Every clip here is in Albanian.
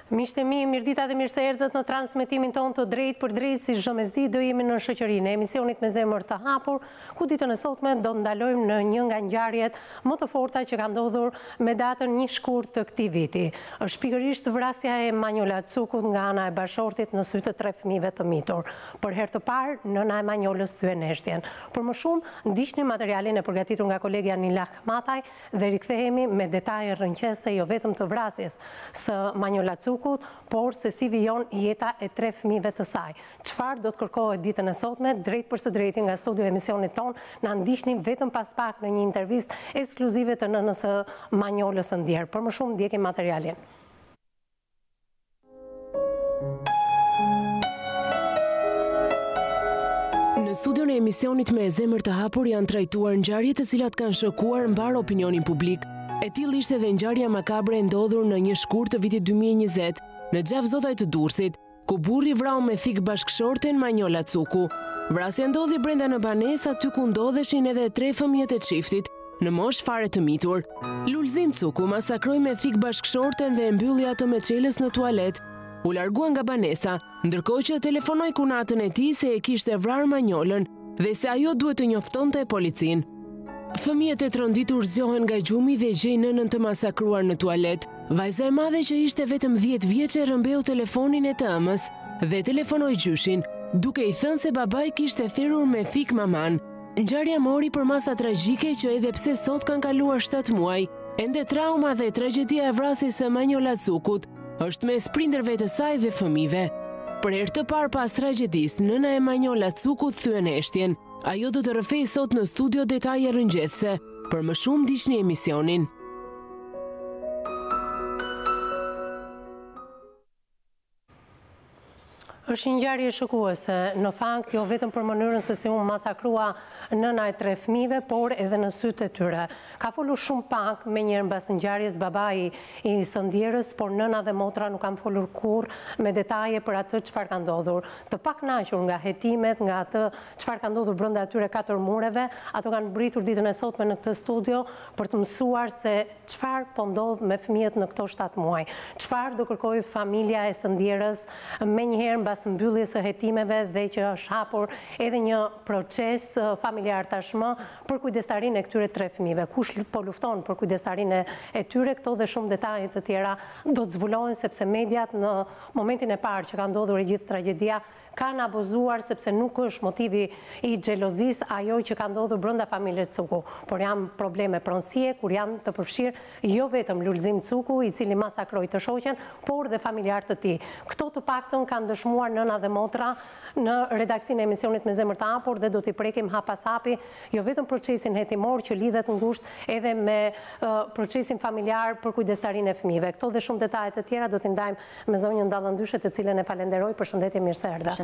Miqtë e mi, mirëdita dhe mirë se erdhët në transmetimin tonë të drejt për drejt, si çdo mesditë do jemi në shoqërinë e emisionit Me Zemër të Hapur, ku ditën e sotme do ndalojmë në një nga ngjarjet më të forta që ka ndodhur me datën 1 shkurt të këtij viti. Është pikërisht vrasja e Manjola Cukut nga ana e bashortit në sy të 3 fëmijëve të mitur. Për herë të parë, nëna e Manjolës thyen heshtjen. Për më shumë, ndiqni materialin e përgatitur nga kolegja Nila Hmataj dhe rikthehemi me detaje rrënqese jo vetëm të vrasjes së Manjola Cukut, por se si vijon jeta e 3 fëmijëve të saj. Çfarë do të kërkohet ditën e sotme, drejt për së drejti nga studio e emisionit ton, na ndiqni vetëm pas pak në një intervistë ekskluzive të nënës së Manjolës së Ndjer. Për më shumë ndjekim materialin. Në studion e emisionit Me Zemër të Hapur janë trajtuar ngjarje të cilat kanë shokuar mbar opinionin publik. E tillë ishte dhe ngjarja makabre e ndodhur në 1 shkurt të vitit 2020 në Gjavzotaj të Durrësit, ku burri vrau me thik bashkëshorten Manjola Cuku. Vrasja ndodhi brenda në banesë aty ku ndodheshin edhe 3 fëmijët e çiftit në moshë fare të mitur. Lulzim Cuku masakroi me thik bashkëshorten dhe e mbylli atë me çelës në tualet. U largua nga banesa, ndërkohë që telefonoi kunatën e tij se e kishte vrarë Manjolën dhe se ajo duhet të njoftonte policinë. Fëmijët e tronditur zgjohen nga gjumi dhe gjejnë nënën të masakruar në tualet. Vajza e madhe që ishte vetëm 10 vjeçe rrëmbeu telefonin e të ëmës dhe telefonoi gjyshin, duke i thënë se babai kishte therrur me thik maman. Ngjarja mori për masa tragjike që edhe pse sot kanë kaluar 7 muaj, ende trauma dhe tragjedia e vrasjes së Manjola Cukut është mes prindërve të saj dhe fëmijëve. Për herë të parë pas tragjedisë, nëna e Manjola Cukut thyen heshtjen. Ajo do të rrëfej sot në studio detaje rrëngjese. Për më shumë ndiqni emisionin. Është një ngjarje shokuese, në fakt jo vetëm për mënyrën se si u masakrua nëna e 3 fëmijëve, por edhe në sytë e tyre. Ka folur shumë pak menjëherë mbas ngjarjes babai i së Ndjerës, por nëna dhe motra nuk kanë folur kurrë me detaje për atë çfarë ka ndodhur. Të pakënaqur nga hetimet, nga atë çfarë ka ndodhur brenda atyre 4 mureve, ato kanë britur ditën e sotme në këtë studio për të mësuar se çfarë po ndodh me fëmijët në këto 7 muaj. Çfarë do kërkojë familja e së Ndjerës menjëherë mbas mbylljes së hetimeve dhe që është hapur edhe një proces familjar tashmë për kujdestarinë e këtyre 3 fëmijëve. Kush po lufton për kujdestarinë e tyre, këto dhe shumë detaje të tjera do të zbulohen sepse mediat në momentin e parë që ka ndodhur e gjithë tragjedia kanë abuzuar sepse nuk është motivi i xhelozisë ajo që ka ndodhur brenda familjes Cuku, por janë probleme pronësie kur janë të përfshirë jo vetëm Lulzim Cuku, i cili masakroi të shoqen, por dhe familjarët të tij. Këto të paktën kanë dëshmuar nëna dhe motra në redaksinë e emisionit Me Zemër të Hapur dhe do t'i prekim hap pas hapi jo vetëm procesin hetimor që lidhet ngushtë edhe me procesin familjar për kujdestarinë e fëmijëve. Këto dhe shumë detaje të tjera do t'i ndajmë me zonjën Dallëndyshe, të cilën e falenderoj. Përshëndetje, mirë se erdha.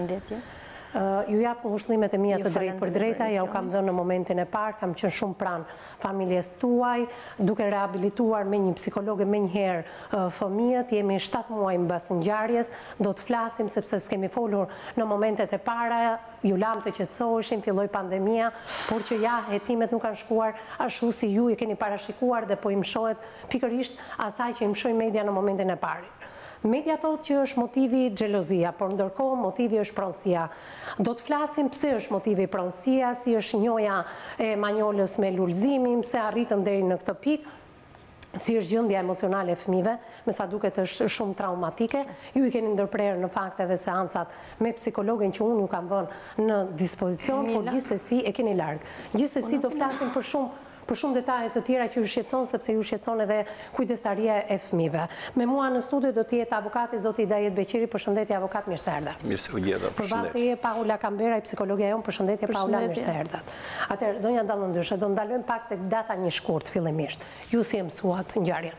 Ju jap ngushëllimet e mia të drejtë për drejta, ja u kam dhënë në momentin e parë, kam qenë shumë pranë familjes tuaj, duke rehabilituar me një psikologe menjëherë fëmijët. Jemi 7 muaj mbas ngjarjes, do të flasim sepse s'kemi folur në momentet e para, ju lam të qetësoheshim, filloi pandemia, por që ja hetimet nuk kanë shkuar ashtu si ju i keni parashikuar dhe po i mshohet pikërisht asaj që i mshoi media në momentin e parë. Media thotë që është motivi xhelozia, por ndërkohë motivi është pronësia. Do të flasim pse është motivi pronësia, si është njoja e Manjolës me Lulzimin, pse arritën deri në këtë pikë, si është gjendja emocionale e fëmijëve, me sa duket është shumë traumatike. Ju i keni ndërprerë në fakt edhe seancat me psikologën që unë ju kam vënë në dispozicion, por gjithsesi e keni larg. Gjithsesi do flasim për shumë detaje të tjera që ju shqetëson, sepse ju shqetëson edhe kujdestaria e fëmijëve. Me mua në studio do të jetë avokati zoti Idajet Beqiri. Përshëndetje avokat, mirë se erdha. Mirë se u gjeta, përshëndetje. Përballë Paula Kambera, përshëndetje jon, përshëndetje Paula, mirë se erdha. Atëherë, zonja Dallëndyshe, do ndalojmë pak tek data 1 shkurt fillimisht. Ju si e mësuat ngjarjen?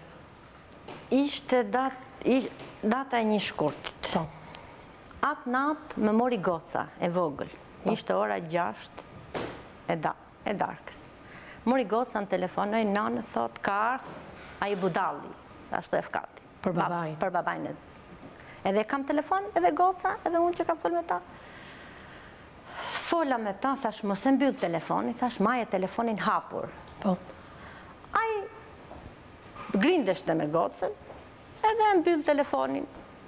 Ishte data e 1 shkurtit. Po. Atë natë më mori goca e vogël. Ishte ora 6 e darkës. Mori goca në telefonoj, nanë thot ka ardhur ai budalli, ashtu e fkati. Për babajnë. Për babajnë. Edhe kam telefon, edhe goca, edhe unë që kam fol me ta. Fola me ta, thash mos e mbyll telefonin, thash maje telefonin hapur. Po. Ai grindeshte me gocën, edhe mbyll telefonin.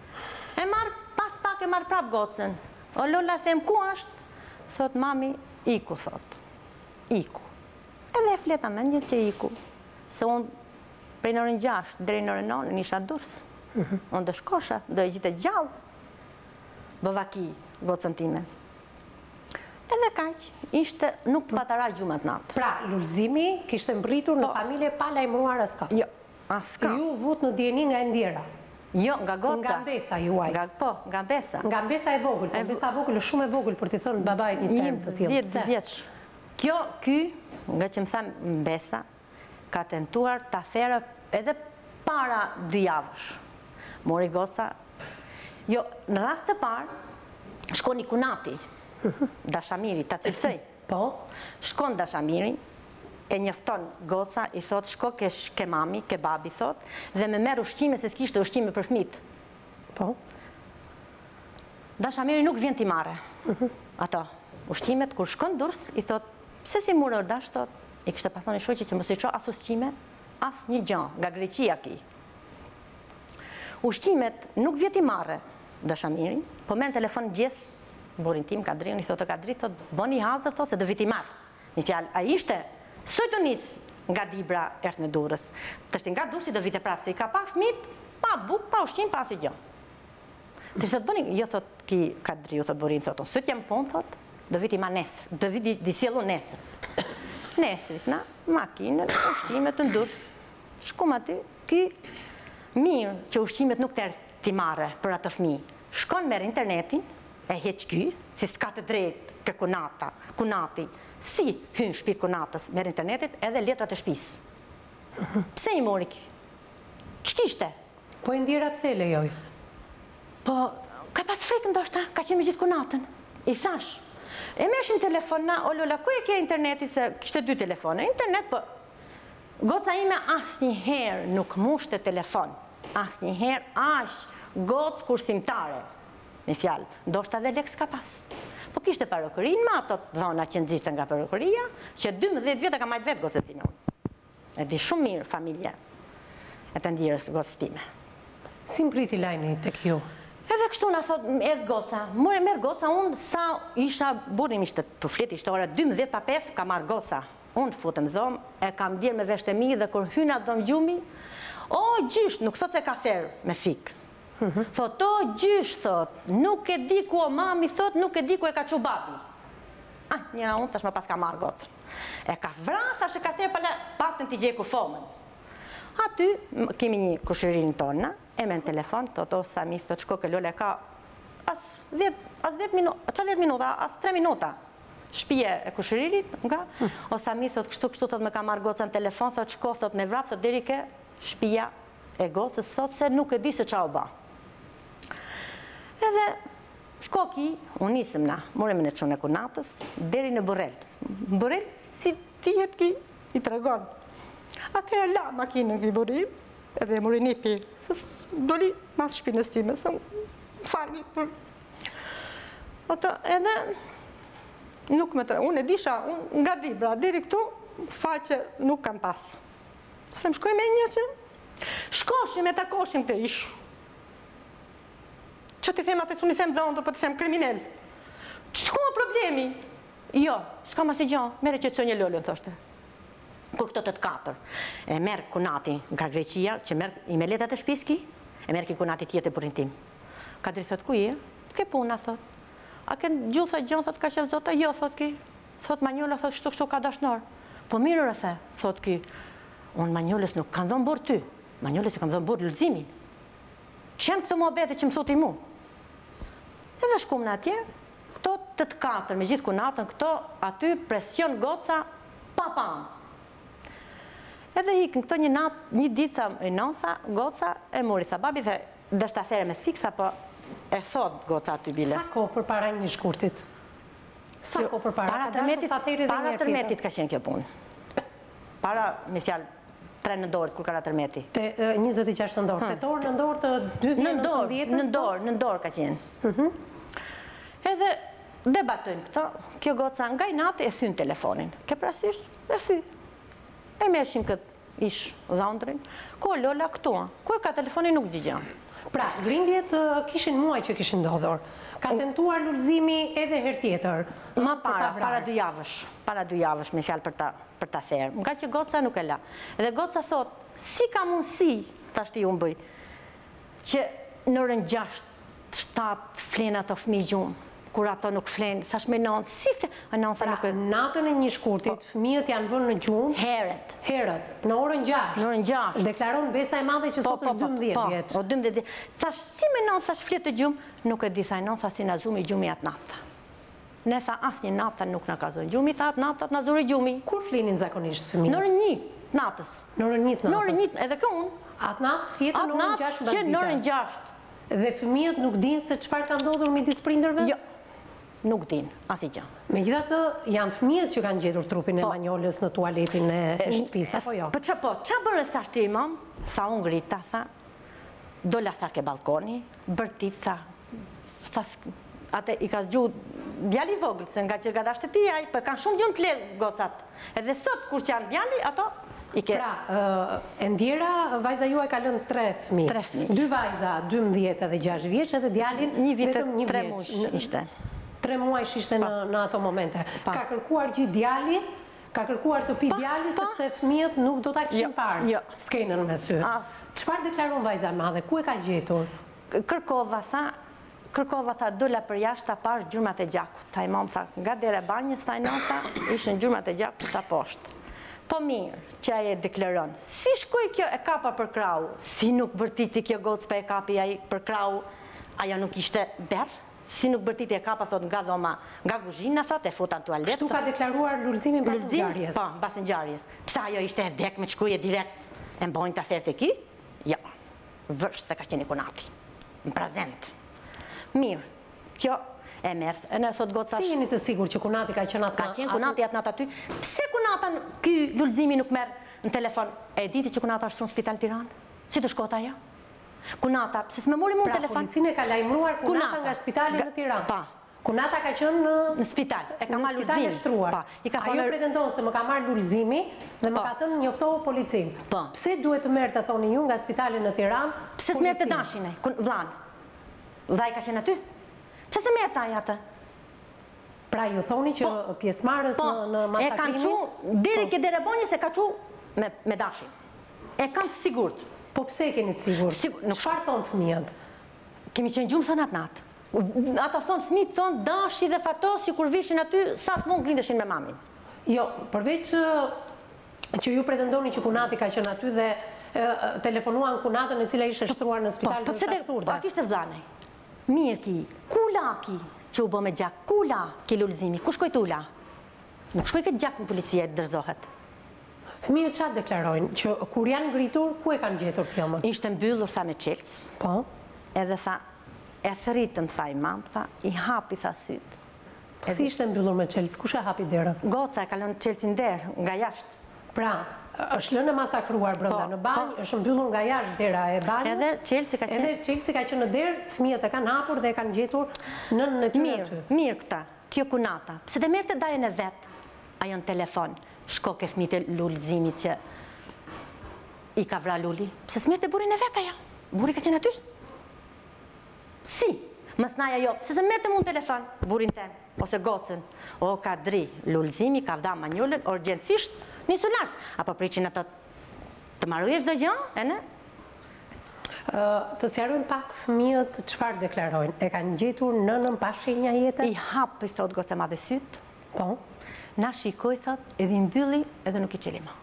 E marë, pas pak e marë prapë gocën. O Lola, them, ku është? Thot, mami, iku, thot. Iku. Edhe e fleta me një që iku. Se unë, prej në orën 6, deri në orën 9, nisha durs. Unë dë shkosha, dë e gjitë gjallë. Bëvaki, gocën time. Edhe kaq, ishte nuk patara gjumat natë. Pra, lullzimi kishte mbritur në familje pa lajmëruar aska. Jo, aska. Ju vut në djeni nga ndjera. Jo, nga goca. Nga mbesa juaj. Nga mbesa. Nga mbesa e vogël, po mbesa e vogël është shumë e vogël për t'i thënë babait një term të tillë. 10 vjeç. Ky, nga që më thamë mbesa, ka tentuar ta therë edhe para 2 javësh. Mori goca. Jo, në radhë të parë, shkoni kunati, dashamiri, ta cilësoj. Po? Shkon dashamiri, e njofton goca, i thot, shko ke mami, ke babi, thot, dhe me merë ushqime se s'kishte ushqime për fëmit. Po? Dashamiri nuk vjen t'i mare. Ato, ushqimet, kur shkon durs, i thot, pse si mure ordash, thot, i kishte pasoni shoqe që mos i ço as ushqime, as një gjë, nga Greqia ki. Ushqimet nuk vjen t'i mare, dashamiri, po merr në telefon gjes, burin tim, Kadriun, i thotë Kadri, thotë, boni hazër, thotë, se do viti marë. Një fjalë, a ishte, soj të nisë nga Dibra është në Durrës. Të shti nga Durrësi do vite prapë, se i ka pak fëmit, pa buk, pa ushqim, pa asgjë. Të thotë, boni, jo thotë, ki Kadriu, thotë burin, thotë, sot jam pun, thotë, do viti ma nesër, do viti disjelu nesër. Nesërit, na, makinën, ushqimet në Durrës. Shkum aty, ky mirë që ushqimet nuk t'i marre për atë fëmijë. Shkon merr internetin, e heq ky, si s'ka të drejtë ke kunati, si hyn shtëpitë kunatës, merr internetit edhe letrat e shtëpisë. Pse i mori ky? Ç'kishte? Po e ndjera pse e lejoj? Po, ka pas frikë ndoshta, ka qenë me gjithë kunatën. I thash, e meshim telefon na, o Lola, ku e ke interneti, se kishte 2 telefone. Internet, po, goca ime asnjëherë nuk mushte telefon. Asnjëherë aq gocë kursimtare. Me fjalë, ndoshta dhe lek s'ka pas. Po kishte parukërinë me ato dhona që nxiste nga parukëria, që 12 vjet e ka marrë vetë gocën time. E di shumë mirë familje e të ndjerës gocës time. Si mbriti lajmi tek ju? Edhe kështu na thot, merr goca. Merr goca, unë sa isha burim ishte të flet, ishte ora 12 pa 5, ka marrë goca. Unë futëm dhomë, e kam djerë me veshtë e mi dhe kur hyna dhomë gjumi, o gjysht, nuk thot se ka therë me fikë. Thot, o gjysht, thot, nuk e di ku o mami, thot, nuk e di ku e ka që babi. Njëra unë, tash më pas ka marrë goca. E ka vra, tash e ka therë patën t'i gjeku fomën. Aty, kemi një kushërinë tona, e me në telefon, thot, o Sami, thot, shko ke Lola, ka as 10 minuta, as 3 minuta. Shpije e kushëririt, nga, o Sami, thot, kështu, thot, me ka marrë goca në telefon, thot, shko, thot, me vrap, thot, deri ke shpija e gocës, thot, se nuk e di se qa u ba. Edhe, shko ki, unë nisëm na, morëm në çun e kunatës, deri në Borrell. Borrell, si tihet ki, i tregon. Atëherë la makinën ki Borrell, edhe mori një pi, se doli mas shpinës time, se fali për... Ata, edhe, nuk me tre, unë e disha, unë nga Dibra, deri këtu, faqe nuk kam pas. Se më shkoj me një që, shkoshim e takoshim të ish. Që ti them atë, unë i them dhondo, po ti them kriminel. S'ku më problemi? Jo, s'ka mas i gjo, mere që të një Lolën, thoshte. Kur këto të 4, e merë kunati nga Greqia, që merë i me letat e shpiski, e merë ki kunati tjetë e burin tim. Kadri thot, ku je? Ke puna, thot. A ke gjuhë, thot, gjonë, thot, ka qef zota? Jo, thot ki. Thot, Manjola, thot, shtu ka dashnor. Po mirë rëthe, thot ki. Unë Manjolës nuk kanë dhënë burë ty. Manjolës i kanë dhënë burë lëzimin. Qenë këtë muhabete që më thot i mu. Edhe shkum në atje, këto të 4, me gjithë kunatën, këto aty presion goca, papam. Edhe ikën këto një ditë, i nëntha, goca, e muri, tha babi, dhe dështë athere me thiksa, po e thot goca aty bile. Sa ko për para një shkurtit? Sa ko për para? Para tërmetit ka qenë kjo punë. Para, me fjalë, 3 në dorë, kur ka tërmeti. 26 në dorë. 8 orë në dorë të 2019? Në dorë ka qenë. Edhe debatojnë këto, kjo goca nga i natë e thynë telefonin. Ke prasisht, e thy. E meshim këtë ish dhondrin. Ku Lola këtua? Ku e ka telefonin nuk gjigjan. Pra, grindjet kishin muaj që kishin ndodhur. Ka tentuar lullzimi edhe herë tjetër. Ma para 2 javësh. Para 2 javësh me fjalë për ta therë. Nga që goca nuk e la. Edhe goca thot, si ka mundësi, tashti unë bëj, që në orën 6-7 flenë ato fëmijë gjumë, kur ato nuk flenë, thash me nënë, si flenë, nënë tha nuk e... Natën e një shkurtit, fëmijët janë vënë në gjumë... Herët, në orën 6. Në orën 6. Deklaron Besa e Madhe që sot është 12 vjeç. Po, 12 vjeç. Thash, si me nënë, thash fletë të gjumë, nuk e di, thaj nënë, tha si na zumi gjumi atë natë. Ne tha, asë një natë nuk në ka zonë gjumi, tha atë natë në zuri gjumi. Kur flinin zakonisht fëmijët? Në orën 1 natës. Në orën 1 natës? Në orën 1, edhe kë unë. Atë natë fjetën në orën 6 mbas dite. Në orën 6. Dhe fëmijët nuk dinë se çfarë ka ndodhur midis prindërve? Jo, nuk dinë, asgjë. Megjithatë, janë fëmijët që kanë gjetur trupin e Manjolës në tualetin e shtëpisë, apo jo? Po ç'a bëre thash ti imam? Tha unë grita, tha. Dola tha ke balkoni, bërtit tha. Atë i ka gjuhë djali vogël, se nga që ka da shtëpia, për kanë shumë gjumë të ledhë gocat. Edhe sot, kur që janë djali, ato i ke... Pra, e ndjera, vajza juaj ka lënë 3 fëmijë. 3 fëmijë. 2 vajza, 12 edhe 6 vjeç, edhe djalin vetëm 1 3 vjeç. muaj ishte. 3 muaj ishte në ato momente. Ka kërkuar gjithë djali, ka kërkuar të pi djali, sepse fëmijët nuk do ta kishin parë skenën me sy. Çfarë deklaron vajza e madhe? Ku e ka gjetur? Kërkova, tha, dola për jashtë, ta pash gjurmat e gjakut. Tha imam, tha, nga dere banjës, tha nota, ishën gjurmat e gjakut, ta poshtë. Po mirë, që aje deklaron, si shkoj kjo e kapa për krau, si nuk bërtiti kjo gocë për e kapi aje për krau, aja nuk ishte berë, si nuk bërtiti e kapa, thot, nga dhoma, nga kuzhina, thot, e futan tualet. Kështu ka deklaruar lullzimin pas ngjarjes. Po, pas ngjarjes. Psa ajo ishte e vdek me çkuje direkt, e mbojnë të thertë e ki? Ja, vërsh se ka qeni kunati, në prezent. Mirë, kjo e mërth, e në thot gocash... Si jeni të sigur që kunati ka qenë atë... Ka qenë kunati atë natë aty? Pse kunata ky lullzimi nuk merë në telefon? E diti që kunata është në spital Tiranë? Si të shkota ja? Kunata, pse s'me mori mu në telefon? Pra, policinë e ka lajmëruar kunata nga spitali në Tiranë? Pa. Kunata ka qenë në spital, e ka marrë lullzimi. Në spital e shtruar. Ajo pretendon se më ka marrë lullzimi dhe më ka thënë njoftohu policinë. Pse duhet të merë të thoni ju nga spitali në Tiranë? Pse s'merë të dashine, vlanë? Vaj ka qenë aty? Pse se merë taj atë? Pra ju thoni që pjesëmarrës në masakrimi... E kanë qu, deri ke dere bonjës e ka qu me dashin. E kanë të sigurt. Po pse keni të sigurt? Çfarë thonë fëmijët? Kemi qenë gjumë thënë atë natë. Ata thonë fëmijët, thonë dashi dhe fatosi kur vishin aty, sa të mund grindeshin me mamin. Jo, përveç që ju pretendoni që kunati ka qenë aty dhe telefonuan kunatën e cila ishte shtruar në spital në Absurde. Po kishte vllanej. Mirë ki, ku la ki që u bë me gjak, ku la ki lullzimi, ku shkoj t'ula? Nuk shkoj këtë gjak në policia e dërzohet. Fëmijët çfarë deklarojnë? Që kur janë ngritur, ku e kanë gjetur t'jomën? Ishte mbyllur, tha, me qelës. Po? Edhe tha, e thëritën, tha imam, tha, i hapi, tha sytë. Si ishte mbyllur me qelës? Kush e hapi derën? Goca e kalon qelësin derë, nga jashtë. Pra, është lënë masakruar brenda në banjë, është mbyllur nga jashtë dera e banjës. Edhe Chelsea ka qenë në derë, fëmijët e kanë hapur dhe e kanë gjetur në tyre aty. Mirë këta, kjo kunata. Pse dhe merrte dajën e vet, ajo në telefon, shko ke fëmijët e lullzimit që i ka vra lulli. Pse s'merrte burrin e vet ajo? Burri ka qenë aty? Si? Mësnaja jo, pse se merrte mu në telefon, burrin tem, ose gocën. O, ka dri, lullzimi, ka vda Manjolën, urgjencisht, nisë lartë. Apo priqin ato të marrujesh do gjë, e ne? Të sjarojnë pak fëmijët çfarë deklarojnë? E kanë gjetur nënën pa shenja jetën? I hapë, i thot goca madhe sytë. Po? Na shikoj, thot, edhe i mbylli, edhe nuk i qeli më.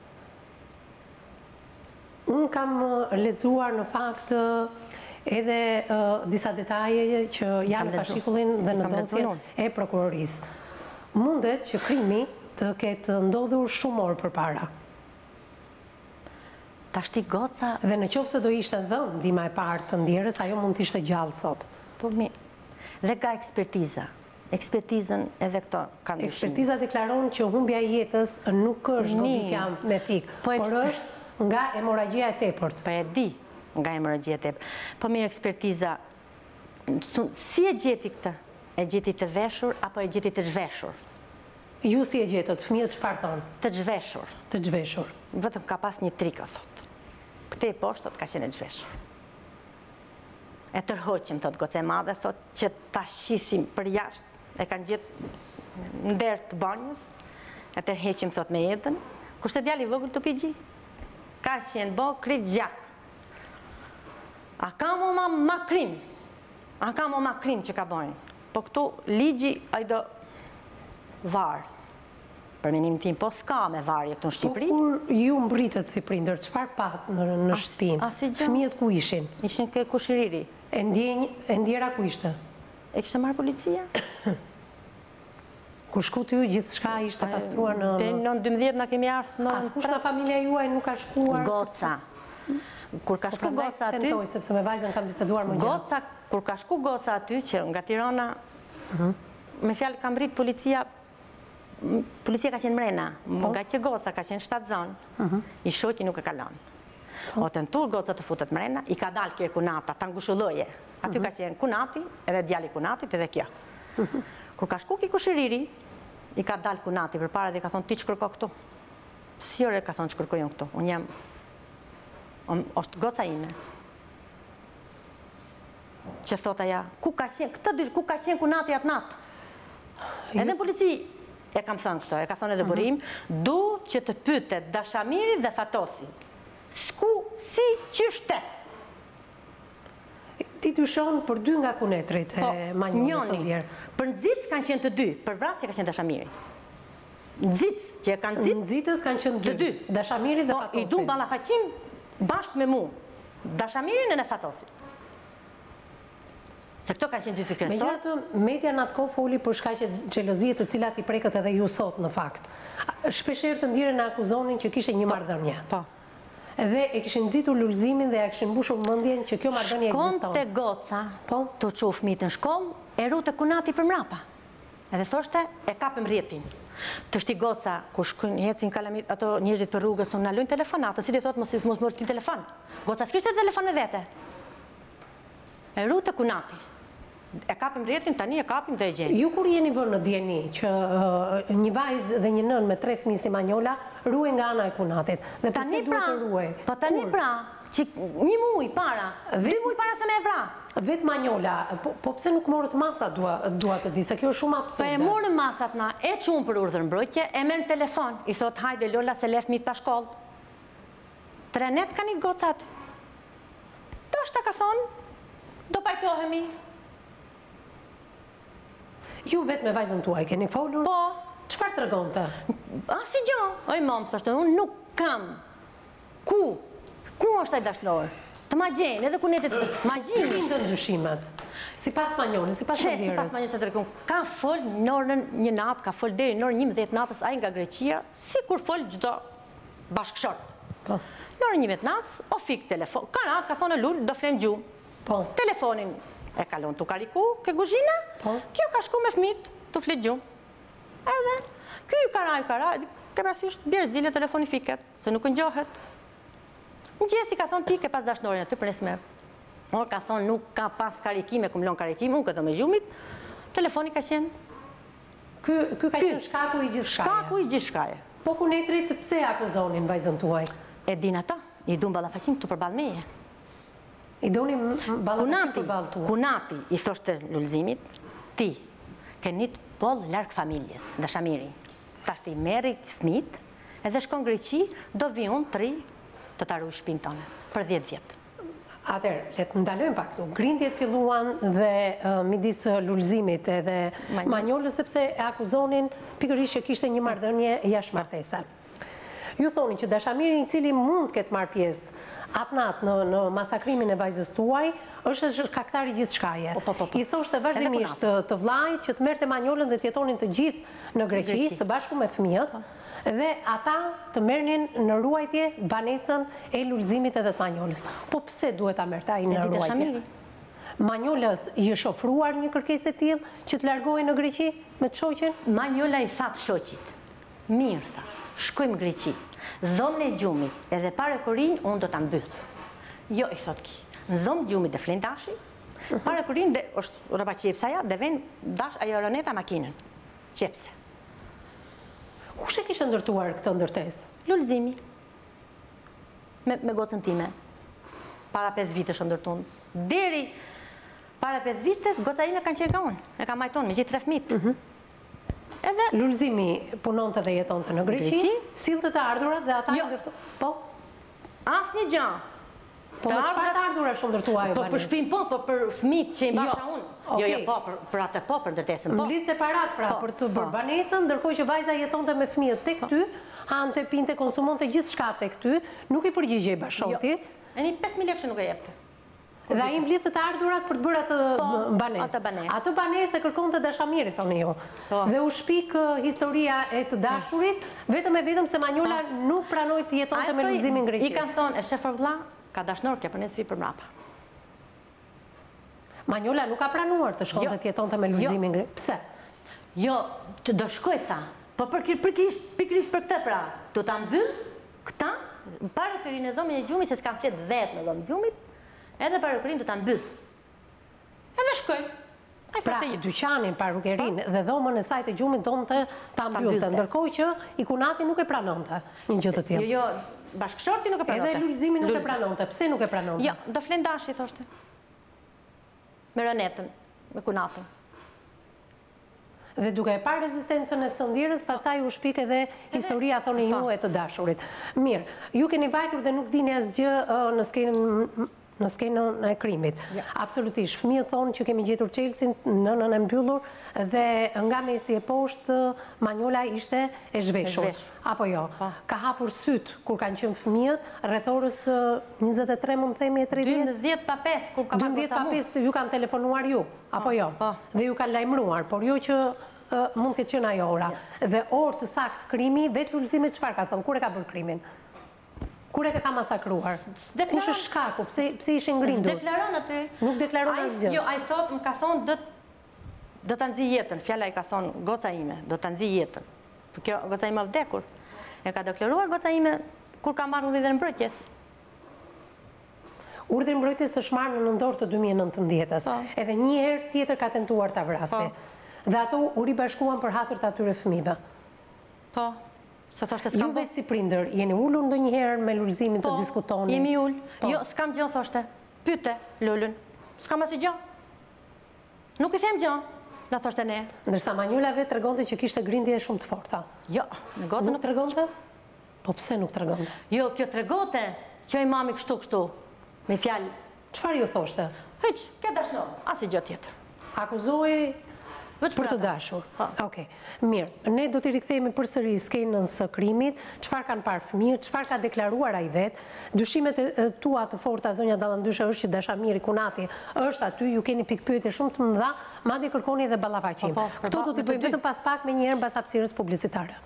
Unë kam lexuar në fakt edhe disa detaje që janë në fascikullin dhe në dosjen e prokurorisë. Mundet që krimi të ketë ndodhur shumë orë përpara. Tashti goca... Dhe në qoftë se do ishte dhënë ndihma e parë të ndjerës, ajo mund të ishte gjallë sot. Po mi, dhe ka ekspertiza. Ekspertizën edhe këto kanë dyshim. Ekspertiza deklaron që humbja e jetës nuk është goditja me thik, por është nga hemorragjia e tepërt. Po e di, nga hemorragjia e tepërt. Po mirë, ekspertiza, si e gjeti këtë? E gjeti të veshur apo e gjeti të zhveshur? Ju si e gjetët, fëmijët çfarë thonë? Të zhveshur. Të zhveshur. Vetëm ka pas një trikë, thot. Këte e poshtë, ka qenë e zhveshur. E tërhoqim, thot goca e madhe, thot që ta shisim për jashtë, e kanë gjithë në derë të banjës, e tërheqim, thot me jetën, kushte djali vogël të pigji, ka qenë bo krit gjak. A ka mu ma krim, që ka bojnë, po këtu ligji ajdo varë. Për menim tim, po s'ka me varje këtu në Shqipëri. Po kur ju mbritët si prindër, çfarë pat në shtëpinë? Fëmijët ku ishin? Ishin ke kushiriri. E ndjera ku ishte? E kishte marrë policia. Kur shku të ju, gjithçka ishte pastruar në... Në 12 na kemi ardhur në... Askush nga familja juaj nuk ka shkuar? Goca. Kur ka shku goca aty... Tentoj, sepse me vajzën kam biseduar më gjatë. Goca, kur ka shku goca aty, që nga Tirana, me fjalë ka mbrit policia ka qenë mrena, nga që goca ka qenë 7 zonë, i shoqi nuk e kalon. O tentur goca të futet mrena, i ka dalë kjo e kunata, ta ngushulloje. Aty ka qenë kunati, edhe djali kunatit, edhe kjo. Kur ka shku ki kushiriri, i ka dalë kunati për para dhe ka thonë, ti që kërko këtu? Si ore ka thonë që kërkojon këtu? Unë jam, është goca ime. Që thot aja, ku ka qenë kunati atë natë? Edhe polici, e kam thënë këto, e ka thënë edhe burim, du që të pytet Dashamiri dhe Fatosi. S'ku si qyshte. Ti dyshon për 2 nga kunetrit e Manjolës së Ndjerë. Për nxitës kanë qenë të 2, për vrasje ka qenë Dashamiri. Nxitës që e kanë nxitës... Nxitës kanë qenë 2, Dashamiri dhe Fatosi. I du ballafaqim bashkë me mu, Dashamirin e Fatosi. Se këto ka qenë 2 të kresor. Megjithatë, media në atë kohë foli për shkaqe xhelozie të cilat i prekët edhe ju sot në fakt. Shpeshherë të Ndjerën e akuzonin që kishte një marrëdhënie. Po. Edhe e kishin nxitur lulëzimin dhe ja kishin mbushur mendjen që kjo marrëdhënie ekziston. Shkon te goca, të çu fëmijët në shkollë, e rute kunati për mrapa. Edhe thoshte, e kapëm rrjetin. Të shti goca, ku shkojnë ecin kalamit ato njerëzit për rrugës, unë na lujnë telefonat, si ti thotë mos morti telefon. Goca s'kishte telefon me vete. E rute kunati. E kapim rjetin, tani e kapim dhe e gjenë. Ju kur jeni vënë në djeni që një vajzë dhe një nën me 3 fëmijë si Manjola ruaj nga ana e kunatit. Dhe pse duhet të ruaj? Po tani pra, që 1 muj para, 2 muj para se me e vra. Vetë Manjola, po pse nuk morët masa dua të di, se kjo është shumë absurde. Po e morën masat na, e qunë për urdhër mbrojtje, e merë në telefon, i thot hajde Lola se lef mit pa shkollë. 3 net ka një gocat. Do shta ka thonë, do pajtohemi. Ju vetë me vajzën tuaj keni folur? Po. Çfarë tregonte? Asi gjë. Oj mam, thoshte, unë nuk kam. Ku është ai dashnor? Të ma gjenë, edhe ku netet ma gjenë. Që rindën dyshimet? Sipas Manjolës, sipas Ndjerës. Sipas Manjolës të dërgoj. Ka fol në orën 1 natë, ka fol deri në orën 11 natës ai nga Greqia, sikur fol çdo bashkëshort. Po. Në orën 11 natës, o fik telefon. Ka thonë lul, do flen gjumë. Po. Telefonin e kalon të kariku, ke guzhina, kjo ka shku me fmit të flet gjumë. Edhe, kjo i karaj, ke prasisht bjerë zile telefoni fiket, se nuk ngjohet. Në gjesi ka thonë ti ke pas dashnorin aty për nesmer. Or ka thonë nuk ka pas karikime, kumlon karikime, unë këto me gjumit, telefoni ka qenë. Ky ka qenë shkaku i gjithë shkaje. Shkaku i gjithë shkaje. Po kunetrit pse akuzonin vajzën tuaj? E din ata, i du ballafaqim të përballë meje. I doni ballafaqim përballë tuaj. Kunati i thoshte lulëzimit, ti ke një poll larg familjes, Dashamiri. Tashti i merri fëmijët, edhe shkon Greqi, do vi unë 3 të ta ruaj shtëpinë tonë për 10 vjet. Atëherë, le të ndalojmë pak këtu. Grindjet filluan dhe midis lulëzimit edhe Manjolës sepse e akuzonin pikërisht që kishte një marrëdhënie jashtëmartese. Ju thoni që Dashamiri i cili mund të ketë marrë pjesë atë natë në masakrimin e vajzës tuaj, është shkaktari gjithë shkaje. I thoshte vazhdimisht të vllajt që të merrte Manjolën dhe të jetonin të gjithë në Greqi së bashku me fëmijët, dhe ata të merrnin në ruajtje banesën e lulëzimit edhe të Manjolës. Po pse duhet ta merrte ai në ruajtje? Manjolës i është ofruar një kërkesë e tillë që të largohej në Greqi me të shoqen? Manjola i thatë shoqit, mirë tha, shkojmë Greqi, dhomën e gjumit edhe pare korinj unë do ta mbyth. Jo, i thot ki, në dhomë gjumit dhe flen dashi, pare korinj dhe është roba qepsaja dhe ven dash ajo roneta makinën, qepse. Kush e kishte ndërtuar këtë ndërtesë? Lulëzimi. Me gocën time. Para 5 vitesh ndërtuan. Deri Para 5 vite, goca ime kanë qenë ka unë. E ka majtonë me gjithë 3 fëmijët. Edhe Lulzimi punonte dhe jetonte në Greqi, sillte të ardhurat dhe ata po. Asnjë gjë. Po me çfarë të ardhura shumë ndërtua ajo Po për shtëpinë po për fëmijët që i mbasha unë. Jo, po, për atë po, për ndërtesën po. Mblidhte parat pra për të bërë banesën, ndërkohë që vajza jetonte me fëmijët tek ty, hante, pinte, konsumonte gjithçka tek ty, nuk i përgjigjej bashorti. E një 5.000 lekë që nuk e jepte. Dhe ai mblidhte të ardhurat për të bërë atë banesë. Atë banesë kërkonte dashamiri, thoni ju. Dhe u shpik historia e të dashurit, vetëm e vetëm se Manjola nuk pranoi të jetonte me Lulzimin Greqi. I kanë thonë, e shef vëlla, ka dashnor kja për nesë vi për mrapa. Manjola nuk ka pranuar të shkonte të jetonte me Lulzimin Greqi. Pse? Jo, të do shkoj tha. Po pikrisht për këtë pra, të ta mbyll këta, para kërin e dhomin e gjumit, se s'kam flet 10 në dhomin gjumit, edhe parukërin të ta mbyll. Edhe shkoj. Pra, dyqanin, parukerin dhe dhomën e saj të gjumit donte ta mbyllte, ndërkohë që Ikunati nuk e pranonte një gjë të tillë. Jo, bashkëshorti nuk e pranonte. Edhe Lulzimi nuk e pranonte. Pse nuk e pranonte? Jo, do flen dashi, thoshte. Me Renetën, me Kunatën. Dhe duke e parë rezistencën e Sëndirës, pastaj u shpik edhe historia, thoni ju, e të dashurit. Mirë, ju keni vajtur dhe nuk dini asgjë në skenën e krimit. Absolutisht, fëmijët thonë që kemi gjetur Çelsin, nënën e mbyllur, dhe nga mesi e poshtë, Manjola ishte e zhveshur. Apo jo? Ka hapur syt kur kanë qenë fëmijët, rreth orës 23, mund themi e 30? 12 pa 5, kur ka marrë 12 pa 5 ju kanë telefonuar ju, apo jo? Dhe ju kanë lajmëruar, por jo që mund këtë qenë ajo ora. Dhe orë të sakt krimi, vetë Lulzimi çfarë ka thënë? Kur e ka bërë krimin? Kur e ka masakruar? Kush është shkaku? Pse ishin ngrindur? Deklaron aty. Nuk deklaron asgjë. Jo, ai thot, më ka thonë do ta nxij jetën. Fjala i ka thonë goca ime, do ta nxij jetën. Po kjo goca ime vdekur. E ka deklaruar goca ime kur ka marrë urdhën e mbrojtjes. Urdhri i mbrojtjes është marrë në nëntor të 2019-s. Edhe një herë tjetër ka tentuar ta vrasë. Dhe ato u ribashkuan për hatër të atyre fëmijëve. Po. Ju vetë si prindër, jeni ullur ndonjëherë me Lulzimin të diskutoni? Po, jemi ull. Jo, s'kam gjën, thoshte. Pyte, Lullun. S'kam asë gjën. Nuk i them gjën, na thoshte ne. Ndërsa Manjola vetë tregonte që kishte grindje shumë të forta. Jo, në gotën nuk tregonte? Po pse nuk tregonte? Jo, kjo tregonte që i mami kështu, me fjalë. Çfarë ju thoshte? Hiç, ke dashnor, asë gjë tjetër. Akuzoi për të dashur. Okej, mirë. Ne do t'i rikthehemi përsëri skenën së krimit, çfarë kanë parë fëmijët, çfarë ka deklaruar ai vet. Dyshimet tua të forta, zonja Dallandyshe, është që dashamiri Kunati është aty, ju keni pikpyetje shumë të mëdha, madje kërkoni edhe ballafaqim. Kto do t'i bëjmë vetëm pas pak me një herë mbas hapësirës publicitare.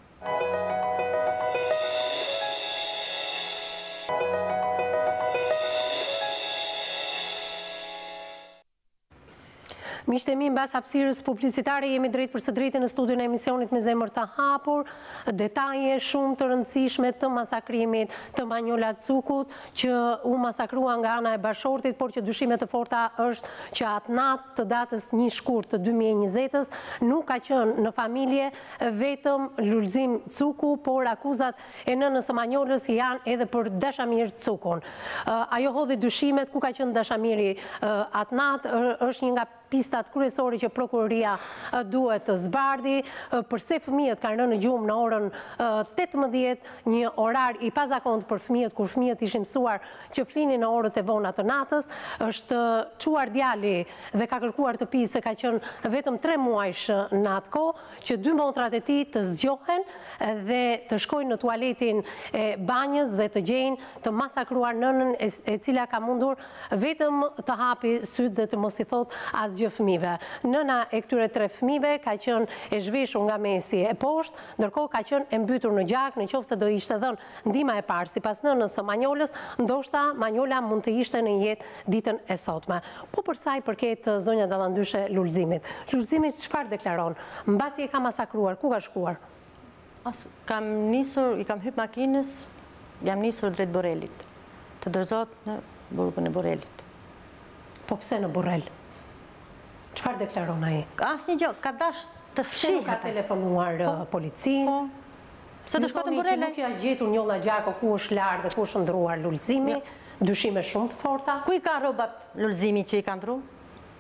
Miqtë e mi, mbas hapësirës publicitare, jemi drejt për së drejtë në studion e emisionit Me Zemër të Hapur, detaje shumë të rëndësishme të masakrimit të Manjola Cukut, që u masakrua nga ana e bashortit, por që dyshimet të forta është që atë natë të datës 1 shkurt të 2020-s nuk ka qenë në familje vetëm Lulzim Cuku, por akuzat e nënës së Manjolës janë edhe për Dashamir Cukun. Ajo hodhi dyshimet ku ka qenë Dashamiri atë natë, është një nga pistat kryesore që prokuroria duhet të zbardhi, përse fëmijët kanë rënë në gjumë në orën 18, një orar i pazakontë për fëmijët, kur fëmijët ishin mësuar që flinin në orët e vona të natës, është çuar djali dhe ka kërkuar të pisë, se ka qenë vetëm 3 muajsh në atë kohë, që 2 motrat e tij të zgjohen dhe të shkojnë në tualetin e banjës dhe të gjejnë të masakruar nënën, e cila ka mundur vetëm të hapi syt dhe të mos i thot asgjë fëmijëve. Nëna e këtyre 3 fëmijëve ka qenë e zhveshur nga mesi e poshtë, ndërkohë ka qenë e mbytur në gjak, nëse do ishte dhënë ndihma e parë sipas nënës së Manjolës, ndoshta Manjola mund të ishte në jetë ditën e sotme. Po për sa i përket zonja Dallandyshe Lulzimit. Lulzimi çfarë deklaron? Mbasi e ka masakruar, ku ka shkuar? Kam nisur, i kam hyp makinës, jam nisur drejt Borrelit. Të dorëzohet në burgun e Borrelit. Po pse në Borrel? Çfarë deklaron ai? Asnjë gjë, ka dash të fshihet. Nuk ka telefonuar policinë. Se do shkojnë në Borrel. Nuk ja gjetur njolla gjako ku është larë dhe ku është ndruar Lulzimi, dyshime shumë të forta. Ku i ka rrobat Lulzimi që i ka ndru?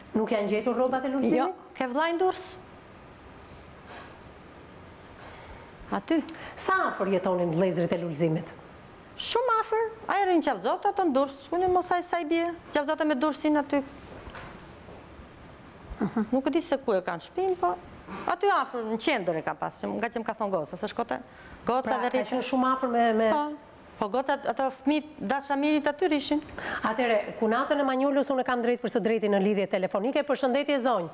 Nuk janë gjetur rrobat e Lulzimit? Jo, ke vllajin Durrës. Aty. Sa afër jetonin vëllezërit e Lulzimit? Shumë afër. Ai rrin Qafzot, ato në Durrës. Unë mos sa i bie. Qafzota me Durrësin aty. Nuk e di se ku e kanë shtëpinë, po aty afër në qendër e ka pas, nga që më ka thonë Goca, se shkote Goca dhe Ka qenë shumë afër me... Po Goca, ato fëmijët dashamirit aty rishin. Atëre, Kunatën e Manjolës unë kam drejt për së drejti në lidhje telefonike. Përshëndetje, zonjë.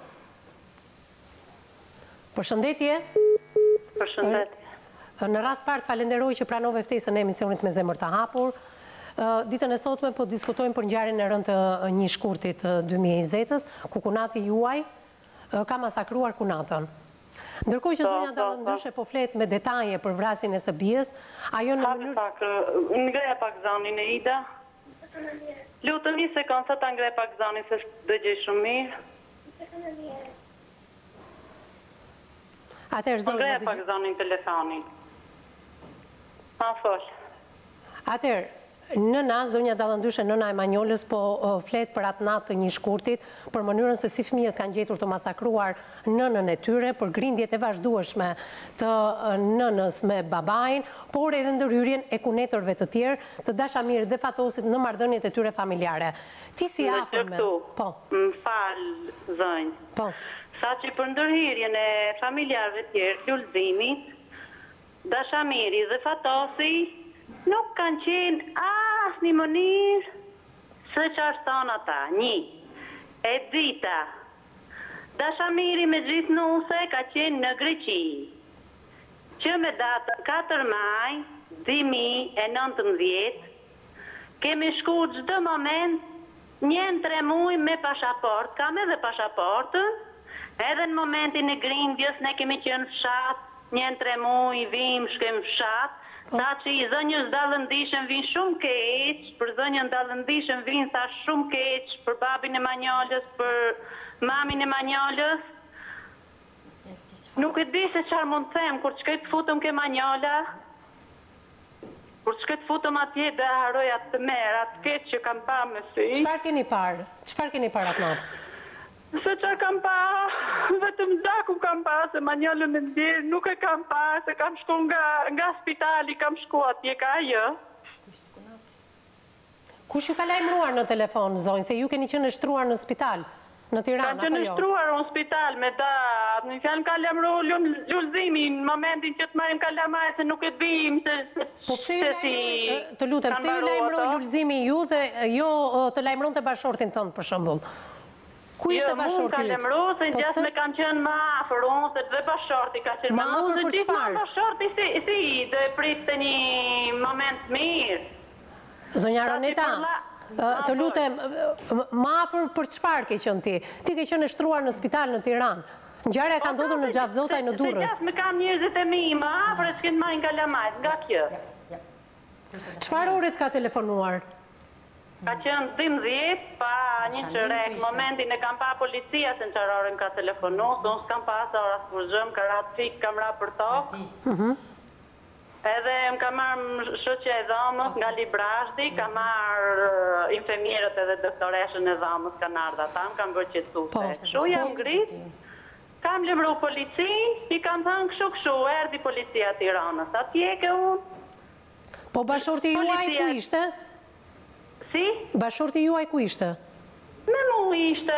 Përshëndetje. Përshëndetje. Në radhë partë falenderoj që pranove ftesën e emisionit Me Zemër të Hapur. Ditën e sotme po diskutojmë për ngjarjen e rënë të një shkurtit 2020-s, ku Kunati juaj ka masakruar Kunatën. Ndërkohë që zonja Dallandyshe po flet me detaje për vrasjen e së bijës, ajo në mënyrë... Ngreja pak zanin e Ida. Lutëm një sekundë, sa ta ngreja pak zanin, se dëgjej shumë mirë. Atëherë, zonja... Ngreja pak zanin telefonin. Pa fol. Atëherë, nëna, zonja Dallandyshe, nëna e Manjolës, po flet për atë natë të një shkurtit, për mënyrën se si fëmijët kanë gjetur të masakruar nënën e tyre, për grindjet e vazhdueshme të nënës me babain, por edhe ndërhyrjen e kunetërve të tjerë, të dashamirit dhe fatosit në marrëdhëniet e tyre familjare. Ti si afër me... Po. Më fal, zonjë. Po. Sa që për ndërhyrjen e familjarëve tjerë, Lulzimit, dashamiri dhe fatosi, nuk kanë qenë asnjë mënyrë se çfarë thon ata. Një, e dita, dashamiri me gjithë nuse ka qenë në Greqi, që me datën 4 maj 2019 kemi shku çdo moment 1-3 muaj me pasaport, kam edhe pasaportën, edhe në momentin e grindjes ne kemi qenë fshat, 1-3 muaj vim, shkem fshat. Sa që i zënjës Dallandyshen vinë shumë keq, për zënjën Dallandyshen vinë sa shumë keq, për babin e Manjolës, për mamin e Manjolës. Nuk e di se qarë mund të them, kur që këtë futëm ke Manjola, kur që këtë futëm atje dhe haroj atë të merë, atë keq që kam pa me si. Çfarë keni parë? Çfarë keni parë atë natë? Se që kam pa, vetëm daku kam pa, se Manjolën e ndjerë, nuk e kam pa, se kam shku nga spitali, kam shku atje ka ajo. Kush ju ka lajmëruar në telefon, zonjë, se ju keni qenë shtruar në spital, në Tiranë, apo jo? Ka qenë shtruar në spital me datë, në fjalë ka lajmëruar Lulzimi, në momentin që të marim kalamaj, se nuk e dim, Po pse ju lajmëroi, të lutem, pse ju lajmëroi Lulzimi ju dhe jo të lajmëronte bashortin tënd për shembull? Ku ishte bashorti? Jo, mu ka lemru, se në gjasë me kam qenë ma afer, unë se dhe bashorti ka qenë ma afer për qëfar? Bashorti si dhe prit të një moment mirë. Zonja Roneta, të lutem, ma afer për qëfar ke qenë ti? Ti ke qenë shtruar në spital në Tiranë. Ngjarja ka ndodhur në Gjavzotaj në Durrës. Se gjasë me kam njerëzit e mi, ma afer e s'kenë majnë kalamajt, nga kjo. Çfarë oret ka telefonuar? Ka qenë 12, pa një qërek, momentin e kam pa policia se në qarorën ka telefonu, se unë s'kam pas ora s'përgjëm, ka ratë fik, kam ra për tokë. Edhe më ka marrë shoqja e dhomës nga Librashdi, ka marrë infemierët edhe doktoreshën e dhomës, ka nardha ta, më kam bërë qëtësu se. Shu jam ngrit, kam lemru polici, i kam thënë këshu, erdi policia Tiranës, atje ke unë. Po bashorti juaj ku ishte? Si? Bashorti juaj ku ishte? Me mu ishte.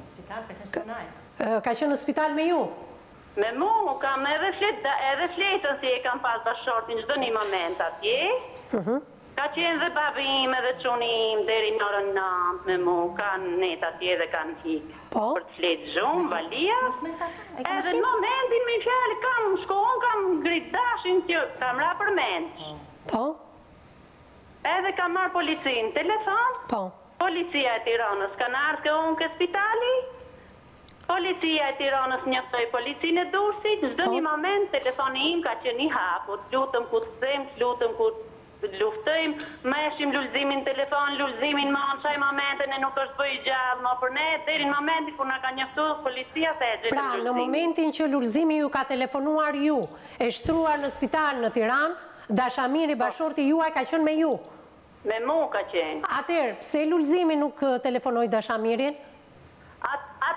Ka qenë në spital me ju? Me mu, kam edhe fletën si e kam pas bashortin çdo një moment atje. Ka qenë dhe babim edhe qunim deri në orën 9 me mu, kanë net atje dhe kanë hikë. Për të fletë gjumë, valia. Edhe në momentin me fjallë kam shkohon, kam grit dashin që kam ra për mend. Po? Edhe kam marrë policinë telefon. Po. Policia e Tiranës kanë ardhur ke unë ke spitali. Policia e Tiranës njoftoi policinë e Durrësit. Çdo një moment telefoni im ka qenë i hapur. Lutëm ku të them, lutëm ku të luftojmë. Meshim Lulzimin telefon, Lulzimin më në çaj momentën e nuk është bëj gjallë më për ne, deri në momentin kur na ka njoftuar policia se e gjetëm. Pra, në momentin që Lulzimi ju ka telefonuar ju, e shtruar në spital në Tiranë, dashamiri bashorti juaj ka qenë me ju? Me mu ka qenë. Atëherë, pse Lulzimi nuk telefonoi dashamirin?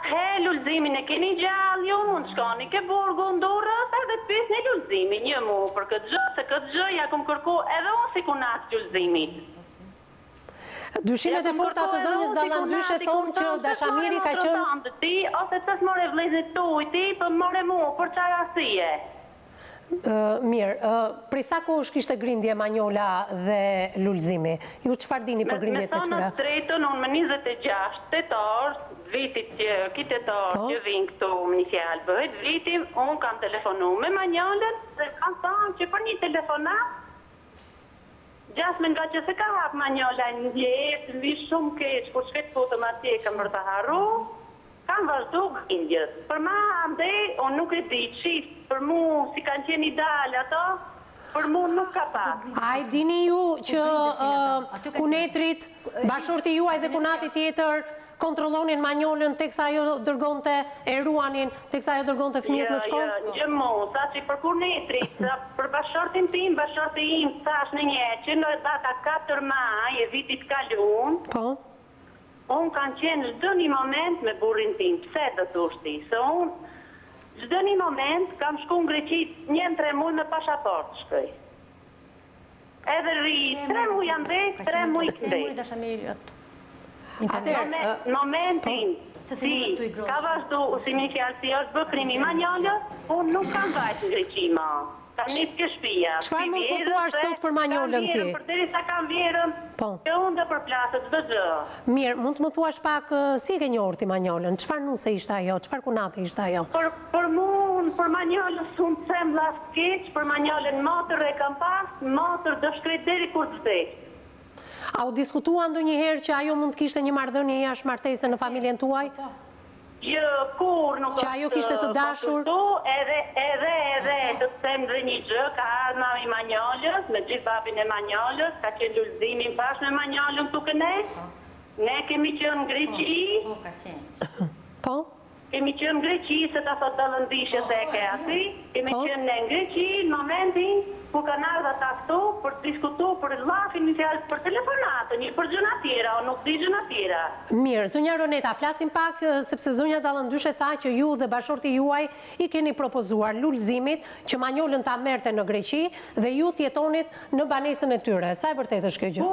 he lullëzimin e keni gjallë, ju mund shkoni ke burgu në Durrës edhe të pisni lullëzimin një mu për këtë gjë, se këtë gjë ja kum kërku edhe unë si kunat lullëzimit. Dyshimet e forta të zonjës Dallandyshe thonë që dashamiri ka qenë ti ose të more vëllezërit tuaj ti, po more mu për çfarë arsye? Mirë, prej sa kohësh kishte grindje Manjola dhe lullëzimi? Ju çfarë dini për grindjet e tyre? Me thonë drejtën, unë më 26 tetor, vitit që kitetor që vinë këtu më një fjalë bëhet, vitim unë kam telefonu me Manjolën dhe kam thonë që për një telefonat gjasme nga që se ka hap Manjola një jetë, mi shumë keq, kur shket fotëm atje kam për të harru, kam vazhdu grindjes. Për ma andej, unë nuk e di qiftë, për mu si kanë qenë ideal ato, për mu nuk ka pak. A i dini ju që kunetrit, bashorti juaj dhe kunati tjetër, kontrolonin Manjolën teksa ajo dërgonte e ruanin, teksa ajo dërgonte fëmijët në shkollë? Jo, mo, sa që për kunetrit, për bashortin tim, bashorti im, thash në një, që në data 4 maj e vitit kalun, unë kanë qenë çdo një moment me burrin tim, pse do thoshti, se unë çdo një moment kam shku në Greqi 1-3 muaj me pasaport shkoj. Edhe rri 3 muaj andej, 3 muaj këndej. Momentin si ka vazhdu si një fjalë si është bë krimi Manjolës, unë nuk kam vajtë në Greqi ma. Kam njësë ke shpia. Çfarë mund të thuash sot për Manjolën ti? Për deri sa kam vjerën, që unë dhe përplasët çdo gjë. Mirë, mund të më thuash pak si ke njohur ti Manjolën? Çfarë nuse ishte ajo? Çfarë kunate ishte ajo? Për mua, për Manjolën unë them llas keq, për Manjolën motër e kam pas, motër do shkret deri kur të vdes. A u diskutua ndonjëherë që ajo mund të kishte një marrëdhënie jashtë martese në familjen tuaj? Jo, kur nuk që ajo kishte të dashur? Edhe, të them dhe një gjë, ka ardhur mami Manjolës, me gjithë babin e Manjolës, ka qenë lullëzimin pash me Manjolën tukë ne. Ne kemi qenë në Greqi. Po? Kemi qenë në Greqi, se ta thot Dallandyshe se e ke ati. Kemi qenë në Greqi, në momentin ku kanë ardhur ata këtu për të diskutuar për llafin një fjalë për telefonatën, për gjëra tjera, o nuk di gjëra tjera. Mirë, zonja Roneta, flasim pak sepse zonja Dallandyshe tha që ju dhe bashorti juaj i keni propozuar lullëzimit që Manjolën ta merrte në Greqi dhe ju të jetonit në banesën e tyre. Sa e vërtetë është kjo gjë?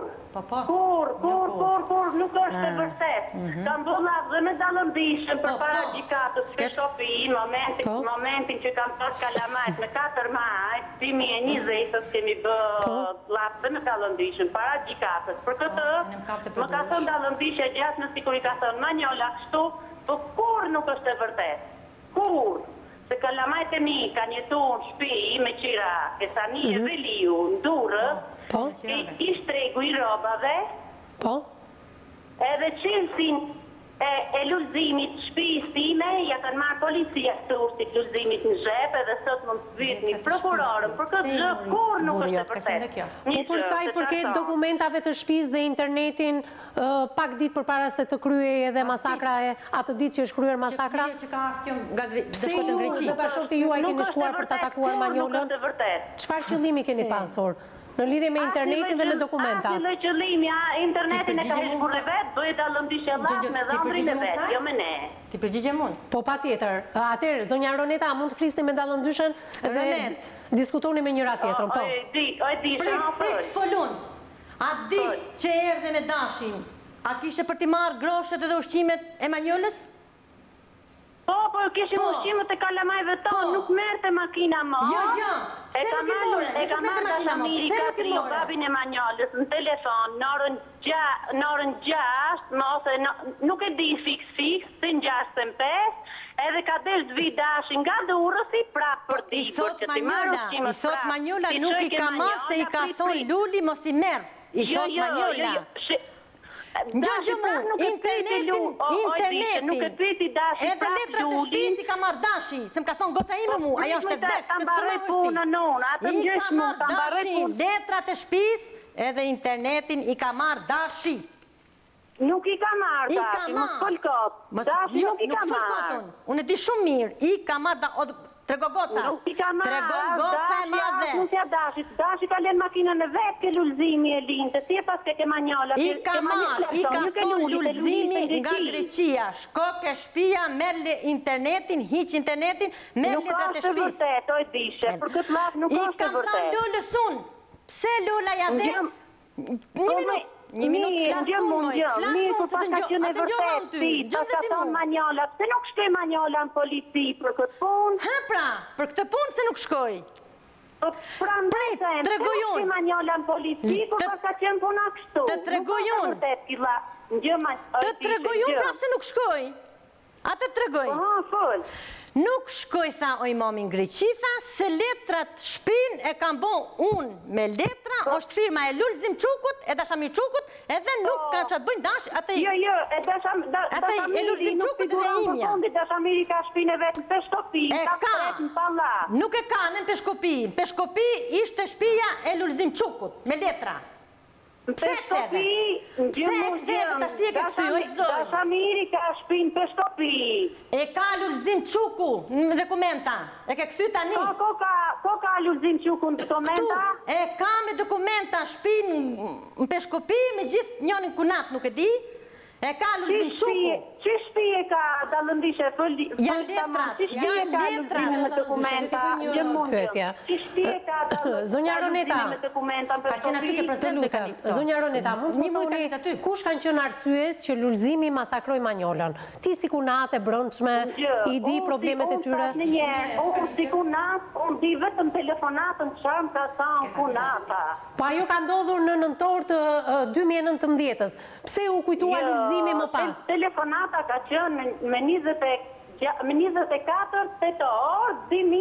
Kur, nuk është e vërtet. Kam bëlla dhe me Dallandyshen për para gjykatës për shofi, momentin që kam pas kalamajt me 4 maj, 2020 kemi bë llafë me Dallandyshen para gjykatës. Për këtë, më ka thënë Dallandyshe gjatë në sikur i ka thënë Manjola kështu, po kur nuk është e vërtet. Kur? Se kalamajt e mi kanë jetuar në shtëpi me qira e Sani e Veliu në Durrës, ishtë tregu i robave, edhe qelsin e lullëzimit shpijës time, ja kanë marrë policia sërtit lullëzimit në zhep, edhe sot mund të vyt një prokurorën, për këtë gjë kur nuk është e vërtet. Po për sa i përket dokumentave të shpijës dhe internetin, pak ditë përpara se të kryej edhe masakra e atë ditë që është kryer masakra, pse ju dhe bashorti juaj keni shkuar për të atakuar Manjolën? Çfarë qëllimi keni pasur? Në lidhje me internetin dhe me dokumenta. Asnjë qëllimi, internetin e ka hequr vetë, bëhet Dallandyshe llaf me dhëmbrin e vet, jo me ne. Ti përgjigjem unë? Po patjetër. Atëherë, zonja Roneta, mund të flisni me Dallandyshen dhe diskutoni me njëra tjetrën, po. Prit, folun. A di që erdhe me Dashin, a kishe për t'i marrë groshet edhe ushqimet e Manjolës? Po, kishim ushqimet e kalamajve tonë, nuk merrte makina më. Jo, e ka marrë Dashamiri Katrio, babin e Manjolës, në telefon, në orën 6, ose nuk e di fiks, si në 6:05, edhe ka del të vi Dashin nga Durrësi prap për dikur që ti marrë ushqimet prap. I thot Manjola nuk i ka marrë se i ka thonë Luli mos i merr. I thot Manjola. Gjë mu, internetin, edhe letrat e shpijës i ka marrë Dashi, se më ka thonë goca ime mu, ajo është e vetë, këtë sërë është i ka marrë Dashi, letrat e shpijës edhe internetin i ka marrë Dashi. Nuk i ka marrë Dashi, më fëllkot, Dashi nuk i ka marrë. Unë e di shumë mirë, i ka marrë, Trego goca. Nuk i ka marrë. Trego goca e madhe. Nuk ja Dashi. Dashi ka lënë makinën e vet ke lullzimi e linte. Si e pas ke manjola. I ka thonë lullzimi nga Greqia. Shko ke shtëpia, merr internetin, hiq internetin, merr letrat e shtëpisë. Nuk është vërtet, oj dishe. Për këtë laf nuk është vërtet. I kam thënë Lulës unë. Pse Lula ja dhe? Një minutë mirë, për pas ka qënë e vërtet, pas ka thonë manjola, pse nuk shkoj manjola në polici për këtë punë? Ha pra, për këtë punë se nuk shkoj. Pra në të e, pse shkoj manjola në polici, për pas ka qënë puna kështu? Të tregojun. Të tregojun pra pse nuk shkoj. A të tregoj. Nuk shkoj, tha oj mami në Greqi, tha, se letrat shpin e kam bon unë me letra, është firma e Lulzim Çukut, e Dashamir Çukut, edhe nuk ka që të bëjnë dash, Jo, e Dashamiri nuk figuron për fondi, Dashamiri ka shpin e vetë në Peshkopi, ka shpret në palla. Nuk e ka në Peshkopi, në Peshkopi ishte shpia e Lulzim Çukut, me letra. Peshkopi, Dashamiri ka shpin Peshkopi. E ka Lulzim Çuku në dokumenta, e ke kësy tani. Ko ka Lulzim Çuku në dokumenta? E ka me dokumenta shpin në Peshkopi, me gjithë njënin kunat, nuk e di. E ka Lulzim Çuku. Që shpi e ka dalëndishe fëlli? Janë letrat. Në dokumenta, një mundë. Që shpi e ka Zonja në dokumenta në Peshkopi? Zonja Roneta, mund të më thoni kush kanë qenë arsyet që Lulzimi masakroi Manjolën? Ti si kunate brëndshme, i di problemet e tyre? Unë si kunat, unë di vetëm telefonatën qarmë ka thonë kunata. Po ajo ka ndodhur në nëntor të 2019-ës. Pse u kujtua Lulzimi më pas? Telefonata ka qenë me 24 tetor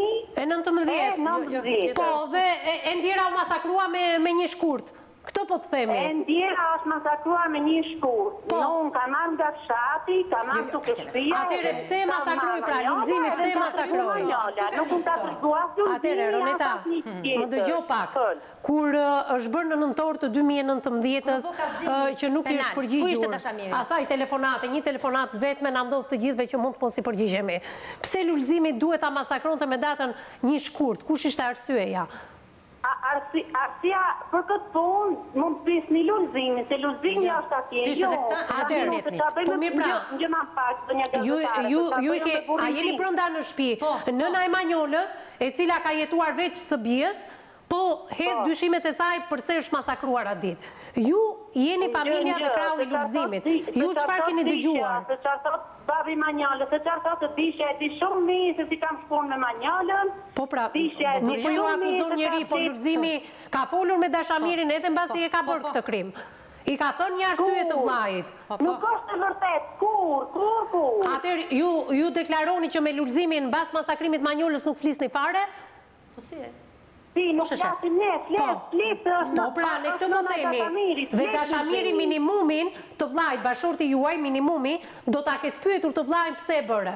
2019. Po, dhe e ndjera u masakrua me një shkurt. Këtë po të themi? E ndjera është masakrua me një shkurt. Unë ka marrë nga fshati, ka marrë të këshpia. Atere, pse masakroj pra? Lulzimi, pse masakroj? Nuk unë ka të zduas Lulzimi. Atere, Roneta, më dëgjo pak. Kur është bërë në nëntor të 2019-ës, që nuk i është përgjigjur asaj telefonate, një telefonat vetme në ndodhë të gjithve që mund të mos i përgjigjemi. Pse Lulzimi duhet ta masakronte me datën një shkurt? Kush ishte arsyeja? Arsia për këtë punë mund të pisë një Lulzimi, se Lulzimi është atje. Po mirë pra, a jeni brënda në shtëpi, nëna e Manjolës, e cila ka jetuar veç së bijës, po hedh dyshimet e saj përse është masakruar atë ditë. Ju jeni familja dhe krau i Lulzimit. Ju çfarë keni dëgjuar? Se çfarë thot babi Manjolës, se çfarë thot të dishe, e di shumë mirë se si kam shkuar me Manjolën. Po pra, nuk po ju akuzon njeri, po Lulzimi ka folur me Dashamirin edhe mbasi e ka bërë këtë krim. I ka thënë një arsye të vllajit. Nuk është e vërtet, kur. Atëherë ju deklaroni që me Lulzimin mbas masakrimit Manjolës nuk flisni fare? Po si e? Si, nuk flasim ne, fletë është në pra, ne këtë më themi, dhe Dashamiri minimumin të vllajt, bashorti juaj minimumi, do ta ketë pyetur të vllajin pse e bëre.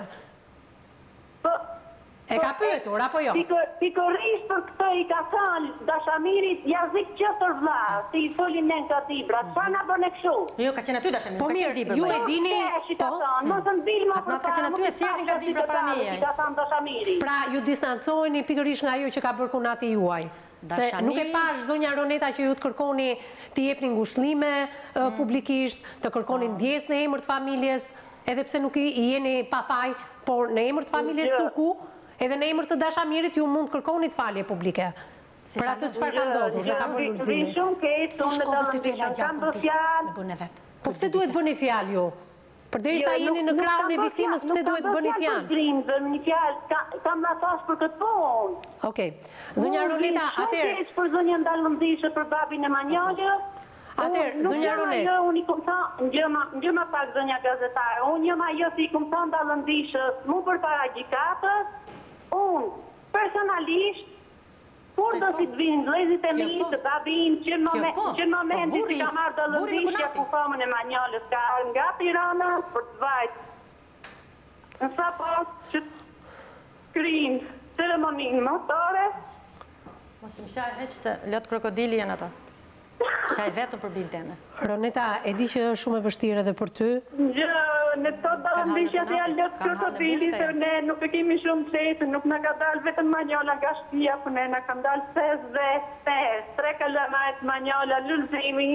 E ka pyetur, apo jo? Pikërisht për këtë i ka thënë Dashamirit jazik qëtër vlla, si i folin në katibra, çfarë na bën e kështu? Jo, ka qenë aty Dashamiri. Po mirë, ju e dini, mos në bilma për ka qenë aty e sjellin katibra para meje. Ka thënë Dashamiri. Pra, ju distancoheni pikërisht nga ajo që ka bërë kunati juaj. Se nuk e pash zonja Roneta që ju të kërkoni të jepni ngushëllime publikisht, të kërkoni ndjes në emër të familjes, edhe pse nuk i jeni pa faj, por në emër të familjes Cuku, edhe në emër të Dashamirit ju mund kërkoni të falje publike. Për atë çfarë ka ndodhur, që ka bërë Lulzimi. Shumë keq, unë me dalëndishën kam bërë fjalë. Po pse duhet bëni fjalë ju? Përderisa jeni në krahun e viktimës, pse duhet bëni fjalë? Një fjalë, kam na thash për këtë punë. Okej. Zonja Roneta, atëherë. Shumë keq për zonjën dalëndishë për babin e Manjolës. Atëherë, zonja Roneta. Unë i kumë thënë, ndjema pak zonja gazetare, unë jema jo si i kumë thënë dalëndishës, mu për para gjikatës. Unë, personalisht, kur do si të vinë vëllezërit e mi, të babin, që në momentin që ka marrë dalëndishja ku famën e Manjolës ka nga Tirana për të vajtë. Nësa pas që kryjnë ceremoninë motore. Mos më shaj heq se lotë krokodili janë ato. Shaj vetëm për biltene. Roneta, e di që është shumë e vështirë edhe për ty? në të dalëndishja të janë lëtë krokodili, se ne nuk e kemi shumë qetë, nuk në ka dalë vetëm manjola nga shpia, për ne në kam dalë 5 dhe 5, 3 kalamajt manjola, lullëzimi,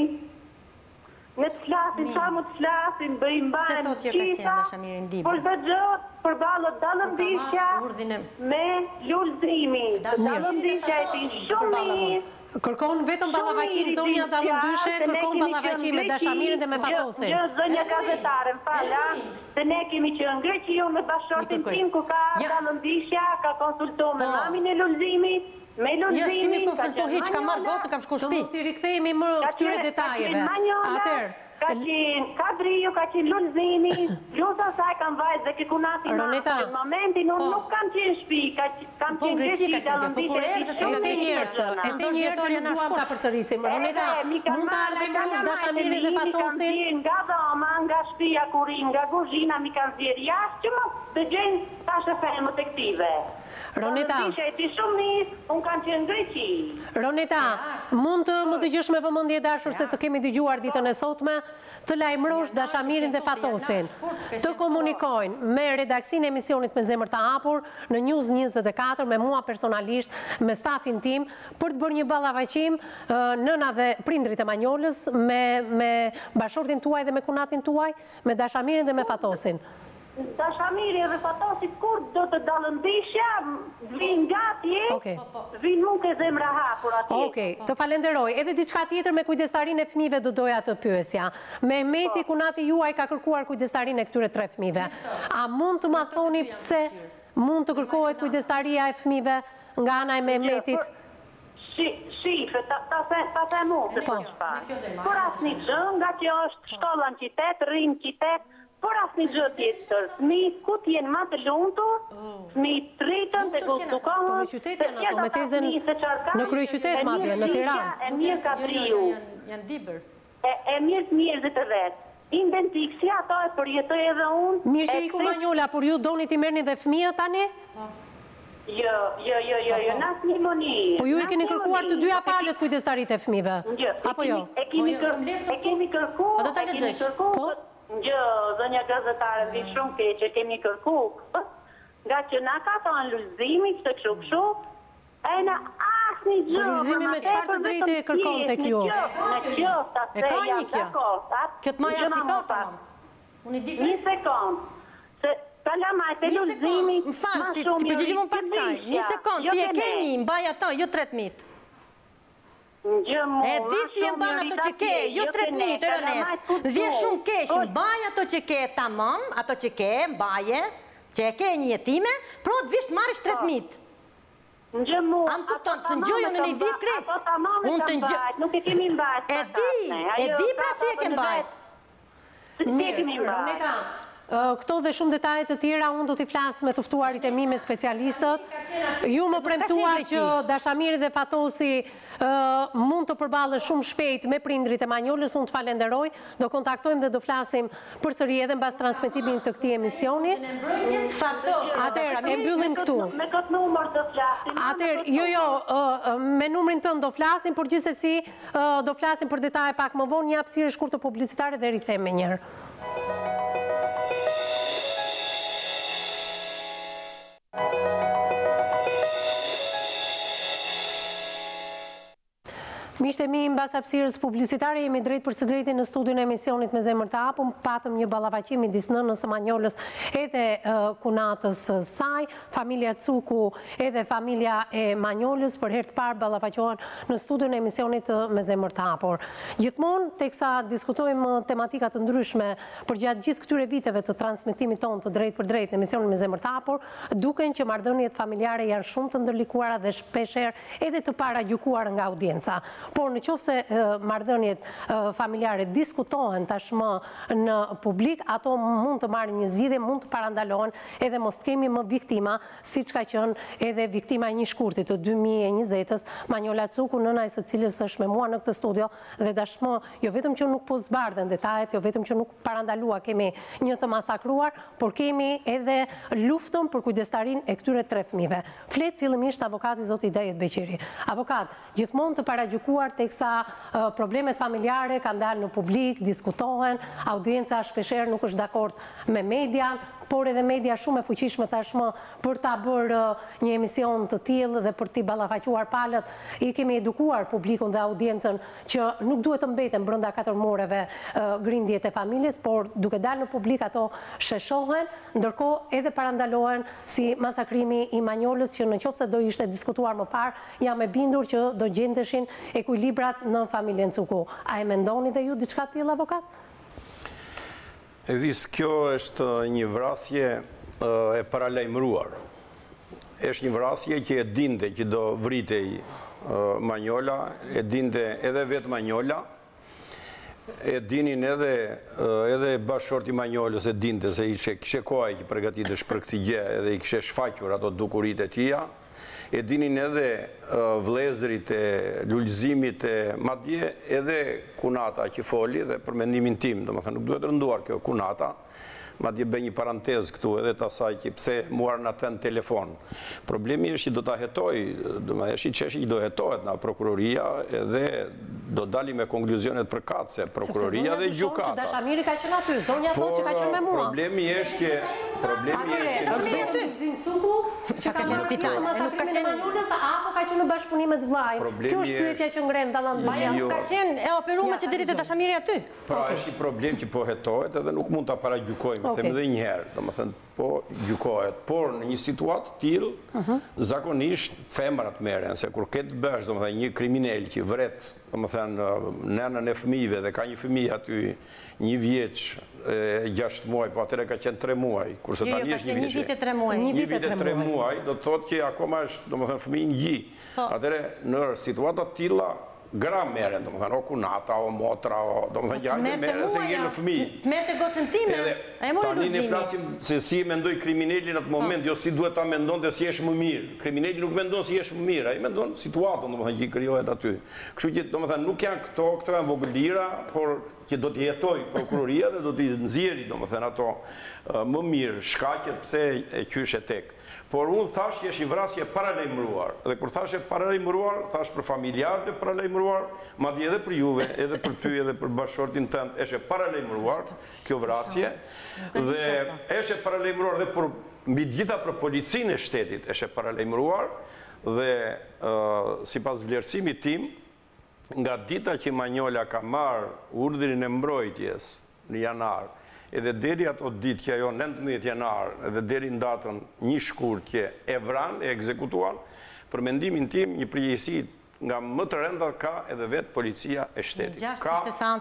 në të flasin, sa mu të flasin, bëjmë bajnë qita, për të gjëtë, për balët dalëndishja me lullëzimi, dalëndishja e ti shumë. Kërkon vetëm ballavaqim zonja Dalëndyshe, kërkon ballavaqim me Dashamirin dhe me Fatosin. Jo, zonja gazetare, më fala, se ne kemi qenë në Greqi me bashkëshortin tim, ku ka Dalëndysha, ka konsultuar me mamin e lullëzimit, me lullëzimin, ka qenë hiç, ka marrë gocë, kam shku shtëpi. Do mos i rikthehemi më këtyre detajeve. Atëherë, ka qenë kadriu, ka qenë lullëzimi, lusa saj kam vajzë dhe kikunati ma, në momentin unë nuk kam qenë shpi, kam qenë Greqi, Dalëndyshe, e the njërë në duam ta përsërisim. Roneta, mund ta lajmërosh Dashamirin dhe Fatosin? Nga dhoma, nga shpia kurin, nga guzhina, mi kanë zjerë jashtë, që më të gjenë tashe femët e këtive. Roneta, unë kanë qenë Greqi. Roneta, mund të më dëgjosh me vëmendje dashur se të kemi dëgjuar ditën e sotme, të lajmërosh Dashamirin dhe Fatosin, të komunikojnë me redaksinë e emisionit Me Zemër të Hapur në News 24, me mua personalisht, me stafin tim, për të bërë një ballavaqim nëna dhe prindrit e Manjolës me bashortin tuaj dhe me kunatin tuaj, me Dashamirin dhe me Fatosin. Dashamiri dhe Fatosi, kur do të Dalëndysha, vinë gati, vinë mund ke Zemra Hapur atje. Okej, të falenderoj. Edhe diçka tjetër me kujdestarin e fëmijëve do doja të pyesja. Mehmeti, kunati juaj, ka kërkuar kujdestarin e këtyre 3 fëmijëve. A mund të ma thoni pse mund të kërkohet kujdestaria e fëmijëve nga ana e Mehmetit? Shife, ta the mu, se po shfarë. Por asni gjë, nga që është shkolla në qytet, rrinë qytet, por asni gjë tjetër, fëmijët ku t'jenë ma të lumtur, fëmijët të rritën, të gustukohën, në qytet janë ato, me tezën në kryeqytet madje, në Tiranë. E mirë kadriu, e mirë të njerëzit të vetë. Identik, si ato e përjetoj edhe unë. Mirë që iku Manjola, por ju doni t'i merrni dhe fëmijët tani? Jo, nas një moni. Po ju i keni kërkuar të dyja palët kujdestarit e fëmijëve? Apo jo? E kemi kërkuar, Gjë, zonja gazetare, vi shumë keqe, kemi kërku, nga që na ka thonë lullëzimi, që të këshu, e na asni gjë. Lullëzimi me qëfar të drejtë e kërkon të kjo? Në qëfta, se jam dakord. Këtë ma janë cikata. Një sekund, se kalamajt e lullëzimi, më falë, ti përgjishmë pak saj. Një sekund, ti e ke një, mbaj ato, jo 3.000. E di si e mban ato që ke, jo 3.000, e rënet. Vje shumë kesh, mbaj ato që ke tamam, ato që ke, mbaje, që e ke një jetime, pro të visht marish 3.000. Am kupton, të ngjojë në një ditë krejt. Unë të ngjojë, nuk e kemi mbajt. E di pra si e ke mbajt. Mirë, Roneta, këto dhe shumë detajet të tjera, unë do t'i flasë me tuftuarit e mi me specialistët. Ju më premtua që Dashamiri dhe Fatosi mund të përballën shumë shpejt me prindrit e Manjolës, unë të falenderoj, do kontaktojmë dhe do flasim përsëri edhe mbas transmetimin të këtij emisioni. Atëherë, e mbyllim këtu. Me këtë numër do flasim. Atëherë, me numrin tënd do flasim, por gjithsesi do flasim për detaje pak më vonë, një hapësirë shkurtër publicitare dhe rikthehem më njëherë. Miqtë e mi, mbas hapësirës publicitare, jemi drejt për së drejti në studion e emisionit Me Zemër të Hapur. Patëm një ballavaqim midis nënës së Manjolës edhe kunatës saj, familja Cuku edhe familja e Manjolës për herë të parë ballavaqohen në studion e emisionit Me Zemër të Hapur. Gjithmonë, teksa diskutojmë tematika të ndryshme për gjatë gjithë këtyre viteve të transmetimit tonë të drejt për drejt në emisionin Me Zemër të Hapur, duken që marrëdhëniet familjare janë shumë të ndërlikuara dhe shpeshherë edhe të paragjykuara nga audienca. Por në qoftë se marrëdhëniet familjare diskutohen tashmë në publik, ato mund të marrin një zgjidhje, mund të parandalohen edhe mos kemi më viktima, siç ka qenë edhe viktima e një shkurti të 2020-s, Manjola Cuku, nëna e së cilës është me mua në këtë studio, dhe tashmë jo vetëm që nuk po zbardhen detajet, jo vetëm që nuk parandalua kemi një të masakruar, por kemi edhe luftën për kujdestarin e këtyre 3 fëmijëve. Flet fillimisht avokati zoti Dejet Beqiri. Avokat, gjithmonë të paragjykuar kaluar, teksa problemet familjare kanë dalë në publik, diskutohen, audienca shpesher nuk është dakord me median, por edhe media shumë e fuqishme tashmë për ta bërë një emision të tillë dhe për t'i ballafaquar palët, i kemi edukuar publikun dhe audiencën që nuk duhet të mbeten brenda 4 muajve grindjet e familjes, por duke dalë në publik ato sheshohen, ndërkohë edhe parandalohen si masakrimi i Manjolës që nëse do ishte diskutuar më parë, jam e bindur që do gjendeshin ekuilibrat në familjen Cuku. A e mendoni dhe ju diçka të tillë, avokat? Evis, kjo është një vrasje e paralajmëruar. Është një vrasje që e dinte që do vritej Manjola, e dinte edhe vetë Manjola, e dinin edhe bashkëshorti Manjolës e dinte se kishe kohë që përgatitesh për këtë gjë edhe i kishe shfaqur ato dukurit e tia, e dinin edhe vlezërit e lullëzimit e madje edhe Kunata që foli dhe për mendimin tim, domethënë nuk duhet rënduar kjo Kunata, madje bëj një parantez këtu edhe të asaj që pse muar në atë në telefon. Problemi është që do të hetoj, është që do hetohet nga prokuroria edhe do dali me konkluzionet përkatëse, prokuroria dhe gjukata. Sepse Dashamiri ka qenë aty, zonja thot që ka qenë me mua. Problemi është që... që ka qenë spital, nuk ka qenë Manjolës, apo ka qenë në bashkëpunim me të vllajën. Kjo është pyetja që ngren dallan baja. Ka qenë e operuar që deri te Dashamiri aty. Pra është një problem që po hetohet edhe nuk mund ta paragjykojmë, them edhe një herë, domethënë po gjykohet, por në një situatë tillë zakonisht femrat merren, se kur ke të bësh domethënë një kriminal që vret, domethënë nënën e fëmijëve dhe ka një fëmijë aty 1 vjeç, 6 muaj, po atëre ka qenë 3 muaj, kurse tani është 1 vit e 3 muaj. 1 vit e 3 muaj, do të thotë që akoma është, domethënë fëmijë në gjë. Atëre në situata të tilla gra merren, domethënë o Kunata, o motra, domethënë që hajde merren se jeni në fëmijë. Merrte gocën time. Tani ne flasim se si mendoj kriminali në atë moment, jo si duhet ta mendonte si është më mirë. Kriminali nuk mendon si është më mirë, ai mendon situatën, domethënë që krijohet aty. Kështu që domethënë nuk janë këto janë vogëlira, por që do t'i jetoj prokuroria dhe do t'i nxjerrë domethënë ato më mirë shkaqet pse e qyshe tek. Por unë thash që është një vrasje paralajmëruar. Dhe kur thash e paralajmëruar, thash për familjarët e paralajmëruar, madje edhe për juve, edhe për ty, edhe për bashkëshortin tënd, është e paralajmëruar kjo vrasje. Dhe është e paralajmëruar edhe për mbi të gjitha për policinë e shtetit, është e paralajmëruar dhe sipas vlerësimit tim, nga dita që Manjola ka marrë urdhrin e mbrojtjes në janar, edhe deri ato ditë që ajo 19 janar, edhe deri në datën 1 shkurt që e vran, e ekzekutuan, për mendimin tim një përgjegjësi nga më të rënda ka edhe vetë policia e shtetit. Ka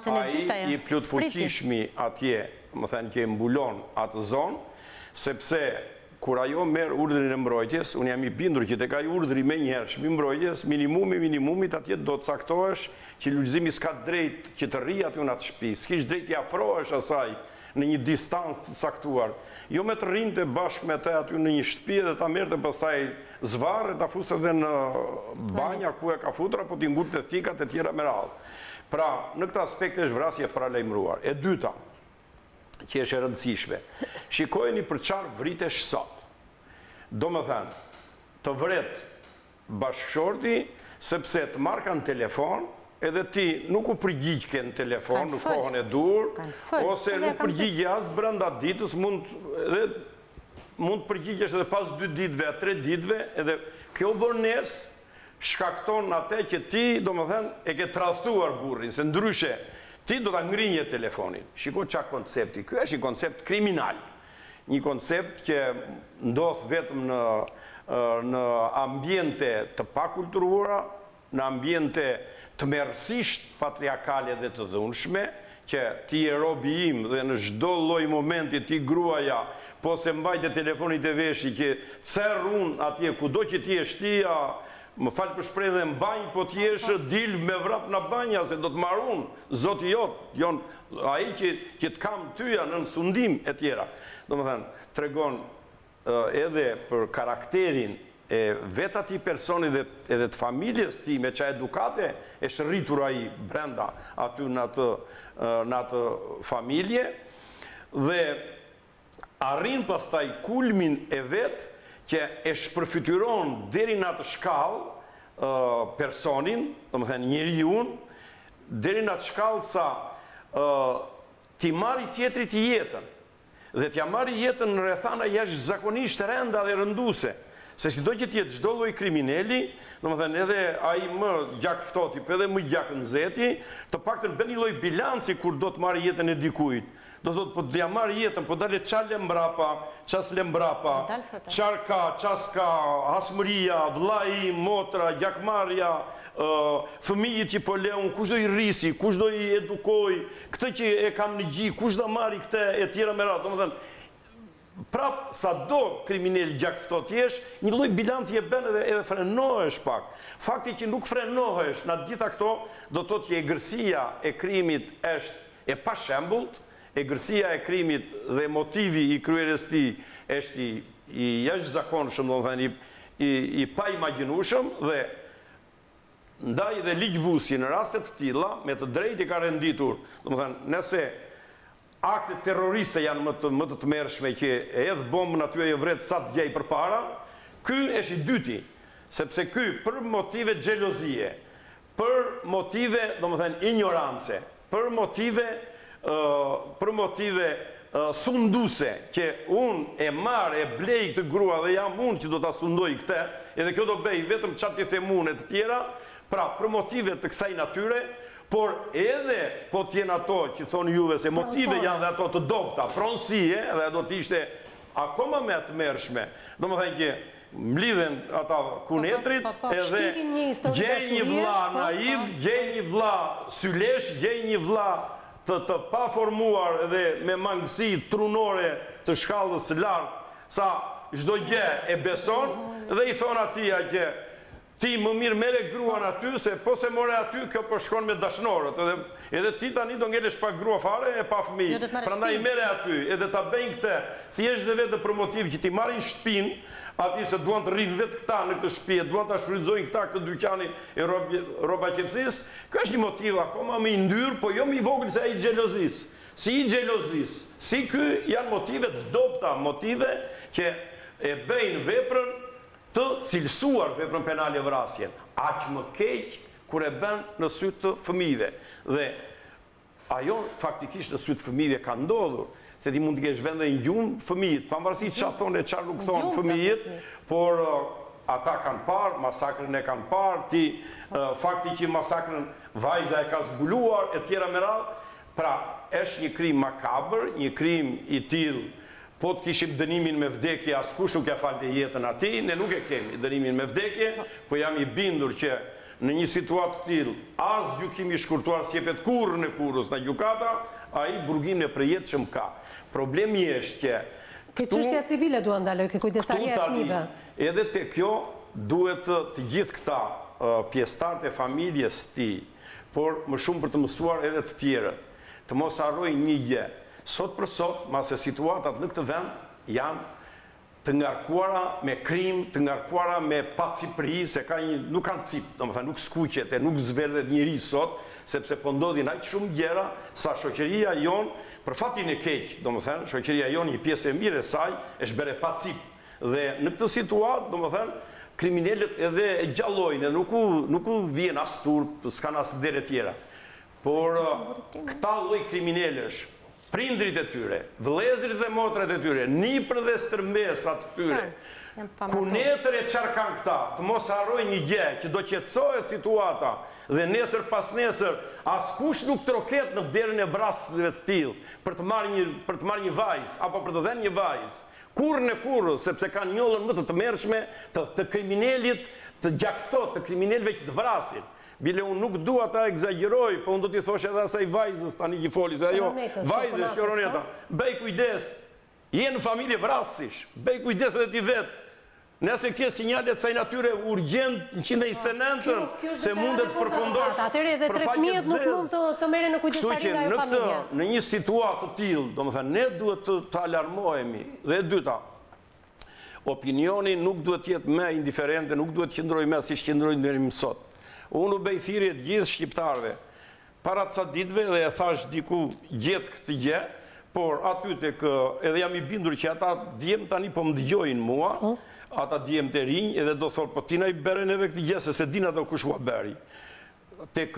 ai i plot fuqishmi atje, më thënë që e mbulon atë zonë, sepse kur ajo merr urdhrin e mbrojtjes, unë jam i bindur që tek ai urdhri më njëherë shpi mbrojtjes, minimumit atje do të caktohesh që lullëzimi s'ka drejt që të rri aty në atë shtëpi, s'kish drejt i afrohesh asaj në një distancë të caktuar. Jo me të rrinte bashkë me te aty në një shtëpi dhe ta merrte pastaj zvarë e ta fusë edhe në banja ku e ka futur apo t'i ngurte thikat e tjera me radhë. Pra, në këtë aspekt është vrasje paralajmëruar. E dyta, që është e rëndësishme. Shikojeni për çfarë vritesh sot. Domethënë, të vret bashkëshorti sepse të marrë kanë telefon, edhe ti nuk u përgjigjke në telefon, në kohën e dur, ose nuk përgjigje as brenda ditës, mund të përgjigjesh edhe pas 2 ditëve, 3 ditëve, edhe kjo vonesë shkakton atë që ti, domethënë, e ke tradhtuar burrin, se ndryshe ti do ta ngrinje telefonin. Shiko çfarë koncepti. Ky është një koncept kriminal. Një koncept që ndodh vetëm në ambiente të pakulturuara, në ambiente të merësisht patriarkale dhe të dhunshme, që ti e robi im dhe në çdo lloj momenti ti gruaja, po se mbajte telefonit e veshi që cerr unë atje kudo që ti e shtia, më falë për shpreh dhe në banjë, po t'jesh dil me vrap në banja, se do të marun, zoti jonë, ai që të kam tyja në sundim e tjera. Do më thënë, tregon edhe për karakterin e vetë ati personi dhe edhe të familjes ti me qa edukate e shërritur ai brenda aty në atë familje dhe arrin pastaj kulmin e vetë që e shpërfytyron deri në atë shkallë personin, do më thënë njeriun, deri në atë shkallë sa ti marri tjetrit jetën, dhe t'ja marri jetën në rrethana jashtëzakonisht rënda dhe rënduse, se si do që tjetë çdo lloj krimineli, do më thënë edhe ai më gjak ftoti, për edhe më gjak nxehti, të paktën bën një lloj bilanci kur do të marri jetën e dikujt. Do thotë, po t'ja marrë jetën, po dalet qa lembrapa, qas lembrapa, qar ka, qas ka, hasmëria, vllai, motra, gjakmarja, fëmijët që po leun, kush do i rrisi, kush do i edukoj, këtë që e kam në gjik, kush do marri këtë e tjera me radhë, domethënë, prap sa do kriminal gjak ftohet jesh, një lloj bilanci e bën edhe frenohesh pak. Fakti që nuk frenohesh në të gjitha këto, do të thotë që egërsia e krimit është e pashembullt, egërsia e krimit dhe motivi i kryerjes të tij është i jashtëzakonshëm, domethënë i paimagjinueshëm dhe ndaj dhe ligjvusje në raste të tilla me të drejtë ka renditur, domethënë nëse aktet terroriste janë më të tmerrshme që e hedh bombën aty e vret sa të gjej përpara, ky është i dyti, sepse ky për motive xhelozie, për motive, domethënë ignorance, për motive sunduse, që unë e marë, e blej këtë grua dhe jam unë që do të sundoj këte, edhe kjo do bej vetëm qatë të themun e të tjera, pra për motive të kësaj natyre, por edhe po t'jen ato që thonë juve se motive janë dhe ato të dopta, pronësie, dhe do t'ishte akoma me të mërshme, do më thënë që mlidhen ata kunetrit, edhe gjej një vlla naiv, gjej një vlla sylesh, gjej një vlla të pa formuar edhe me mangësi trunore të shkallës të lartë, sa çdo gjë e beson, dhe i thonë atia që ti më mirë mere gruan aty, se po se more aty, kjo po shkon me dashnorët, edhe ti tani do ngelesh pa grua fare e pa fëmijë, prandaj mere aty, edhe ta bëjnë këtë, thjesht dhe vetë për motiv që ti marrin shtëpinë, ati se duan të rrinë vetë këta në këtë shtëpi, duan të shfrytëzojnë këta këtë dyqani e roba qepsis, kjo është një motiv akoma më i ndyrë, po jo më i vogël se ai i xhelozis. Si i xhelozis, si ky janë motive të dobta, motive që e bëjnë veprën të cilësuar, veprën penale vrasjen. Aq më keq kur e bën në sy të fëmijëve. Dhe ajo faktikisht në sy të fëmijëve ka ndodhur, se ti mund të kesh vende në gjumë fëmijët, pavarësisht çfarë thonë e çfarë nuk thonë fëmijët, por ata kanë parë, masakrën e kanë parë, fakti që masakrën vajza e ka zbuluar, e tjera me radhë, pra është një krim makabër, një krim i tillë, po të kishim dënimin me vdekje, askush nuk ja falte jetën atij, ne nuk e kemi dënimin me vdekje, po jam i bindur që në një situatë të tillë, as gjykimi i shkurtuar s'jepet kurrë në kurrës në gjykata, ai burgimin e përjetshëm ka. Problemi është që këtë çështja civile duan ndaloj, këtë kujdestaria e fëmijëve. Edhe te kjo duhet të gjithë këta pjesëtarët e familjes të tij, por më shumë për të mësuar edhe të tjerët, të mos harrojnë një gjë. Sot për sot, mase situatat në këtë vend janë të ngarkuara me krim, të ngarkuara me pacipri, se nuk kanë cip, domethënë nuk skuqet e nuk zverdhet njëri sot, sepse po ndodhin aq shumë gjëra sa shoqëria jon, për fatin e keq, domethënë shoqëria jon një pjesë e mirë e saj është bërë pa cip. Dhe në këtë situatë, domethënë kriminalët edhe e gjallojnë, nuk u vjen as turp, s'kan as dere tjera. Por këta lloj kriminalësh, prindrit e tyre, vëllezërit dhe motrat e tyre, nipër dhe stërmbesat të tyre, kunetër e çfarë kanë këta, të mos harrojnë një gjë, që do qetësohet situata dhe nesër pas nesër askush nuk troket në derën e vrasësve të tillë për të marrë një vajzë apo për të dhënë një vajzë. Kurrë në kurrë, sepse kanë njollën më të tmerrshme të kriminalit, të gjakftot, të kriminalëve që të vrasin. Bile unë nuk dua ta egzagjeroj, po unë do t'i thosh edhe asaj vajzës tani që foli, se ajo, vajzës, Roneta, bëj kujdes, je në familje vrasësh, bëj kujdes edhe ti vetë, nëse ke sinjalet saj natyre urgjent 129-ën, se mundet të përfundosh atëre edhe 3 fëmijët nuk mund të merren në kujdestarin nga ajo familje. Në një situatë të tillë, domethënë ne duhet të alarmohemi. Dhe e dyta, opinioni nuk duhet të jetë më indiferente, nuk duhet të qëndrojë më siç qëndrojnë deri më sot. Unë u bëj thirrje të gjithë shqiptarëve para ca ditëve dhe e thash diku gjet këtë gjë, por aty tek edhe jam i bindur që ata djem tani po më dëgjojnë mua, ata djemë të rinj, edhe do thotë, po tina i bere neve këti gjesë, se dina do kush ua beri. Tek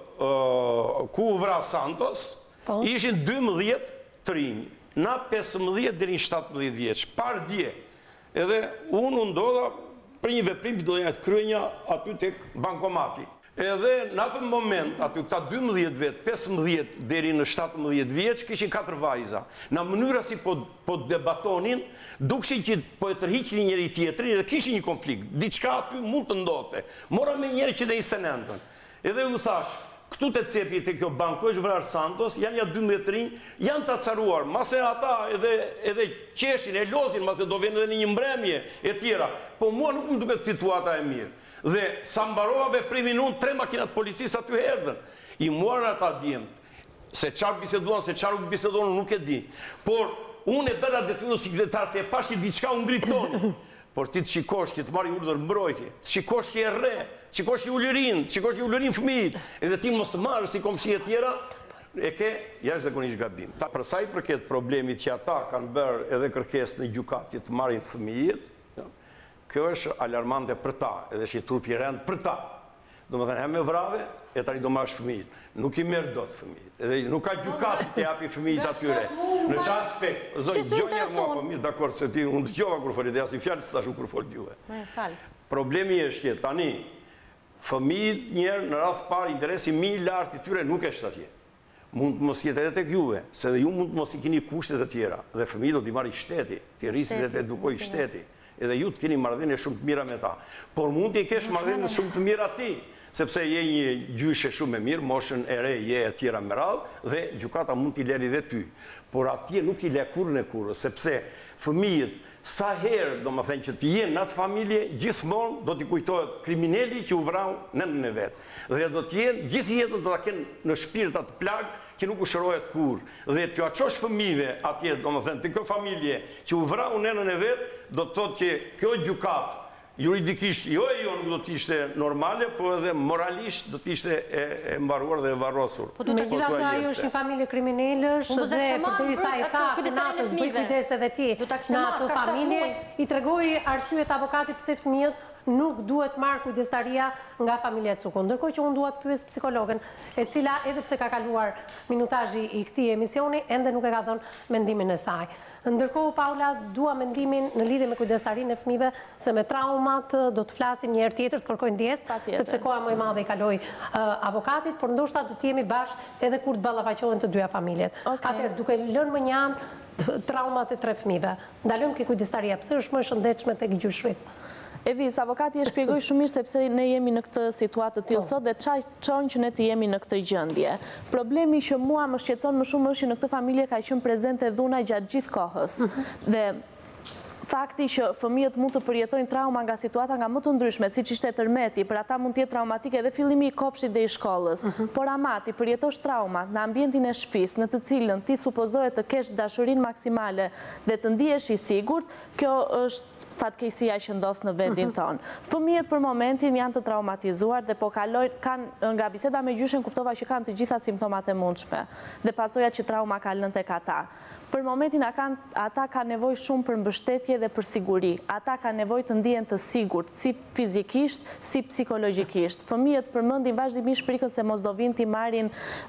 ku u vra Santos, ishin 12 të rinj, na 15 deri në 17 vjeç, par dje. Edhe unë ndodha për një veprim që do të kryenja aty tek bankomati. Edhe në atë moment, aty këta 12 vetë, 15 deri në 17 vjeç, kishin 4 vajza. Në mënyra si po debatonin, dukshin që po e tërhiqnin njëri tjetrin dhe kishin një konflikt. Diçka aty mund të ndodhte. Mora me njëri që dhe insenentën. Edhe u thash, këtu të cepit e kjo banko është vrarë Santos, janë ja 12 rinj, janë të acaruar, mase ata edhe qeshin, e lozin, mase do vjen edhe një mbremje e tjera. Po mua nuk më duket situata e mirë. Dhe sa mbarova veprimin unë, 3 makinat policisë aty erdhen. I muarën ata djemë, se qarë biseduan, se qarë nuk biseduan, nuk e di. Por unë e bëra detyrë si qytetar, se e pash që diçka unë ngritoni. Por ti të shikosh që të marri urdhër mbrojtje, të shikosh që e re, të shikosh që u lërin fëmijët, edhe ti mos të marrë si komshie tjera, e ke jashtëzakonisht gabim. Për sa i përket problemit që ata kanë bërë edhe kërkesë në gjykat që të marrin fëmijët, kjo është alarmante për ta, edhe është i trupi rend për ta. Do më thënë, me vrave, e tani do marrësh fëmijët. Nuk i merë do të fëmijët. Edhe nuk ka gjukat të japi fëmijët atyre. Në që aspekt, zoj, gjonja mua po mirë, dakord, se ti unë të gjova kur folit, dhe asë i fjallë së tashu kur folit juve. Problemi është që tani, fëmijët njerë në radhë parë, interesi mi lartë i tyre nuk është atje. Mund të mos jetë edhe tek juve, se dhe ju mund të mos i keni kushtet e tjera, dhe fëmijët do t'i marrë i shteti, t'i rrisit dhe t'i edukoj i shteti, edhe ju të keni marrëdhënie shumë të mira me ta. Por mund t'i kesh marrëdhënie shumë të mira ti, sepse je një gjyshe shumë e mirë, moshën e re je e tjera me radhë, dhe gjykata mund t'i leri dhe ty. Por atje nuk i le kurrën e kurrës, sepse fëmijët, sa herë do më thënë që të jenë në atë familje, gjithmonë do t'i kujtohet kriminali që u vrau nënën e vetë. Dhe do t'jenë, gjithë jetën do t'a kenë në shpirt atë plagë që nuk u shërohet kur. Dhe t'jo aqosh fëmijëve atje, do më thënë, të kjo familje që u vrau nënën e vetë, do të thotë që kjo gjukat juridikisht, jo nuk do t'ishte normale, po edhe moralisht do t'ishte e mbaruar dhe e varrosur. Me gjitha të ajo është një familje kriminelësh dhe përderisa i ka natës bëj kujdes edhe ti në atë familje, i tregoj arsyet avokatit pse fëmijët nuk duhet marrë kujdestaria nga familja Cukun. Ndërkohë që unë duhet pyes psikologen, e cila edhe pse ka kaluar minutazhi i këtij emisioni, ende nuk e ka dhënë mendimin e saj. Ndërkohë, Paula, dua mendimin në lidhje me kujdestarinë e fëmijëve, se me traumat do të flasim një herë tjetër, të kërkojnë ndjesë, sepse koha më e madhe i kaloi avokatit, por ndoshta do të jemi bashkë edhe kur të ballafaqohen të dyja familjet. Atëherë, duke lënë më një anë traumat e 3 fëmijëve, ndalojmë ke kujdestaria, pse është më e shëndetshme tek gjyshrit? Evis, avokati e shpjegoj shumë mirë sepse ne jemi në këtë situatë të tillë sot dhe çaj çon që ne të jemi në këtë gjendje. Problemi që mua më shqetëson më shumë është që në këtë familje ka qenë prezente dhuna gjatë gjithë kohës. Dhe fakti që fëmijët mund të përjetojnë trauma nga situata nga më të ndryshme, siç ishte tërmeti, për ata mund të jetë traumatike edhe fillimi i kopshtit dhe i shkollës. Por amati përjetosh trauma në ambientin e shtëpisë, në të cilën ti supozohet të kesh dashurinë maksimale dhe të ndihesh i sigurt, kjo është fatkeqësia që ndodh në vendin tonë. Fëmijët për momentin janë të traumatizuar dhe po kanë nga biseda me gjyshen kuptova që kanë të gjitha simptomat e mundshme dhe pasojat që trauma ka lënë tek ata. Për momentin ata ka nevojë shumë për mbështetje dhe për siguri. Ata ka nevojë të ndihen të sigurt, si fizikisht, si psikologjikisht. Fëmijët përmendin vazhdimisht frikën se mos do vinë t'i marrin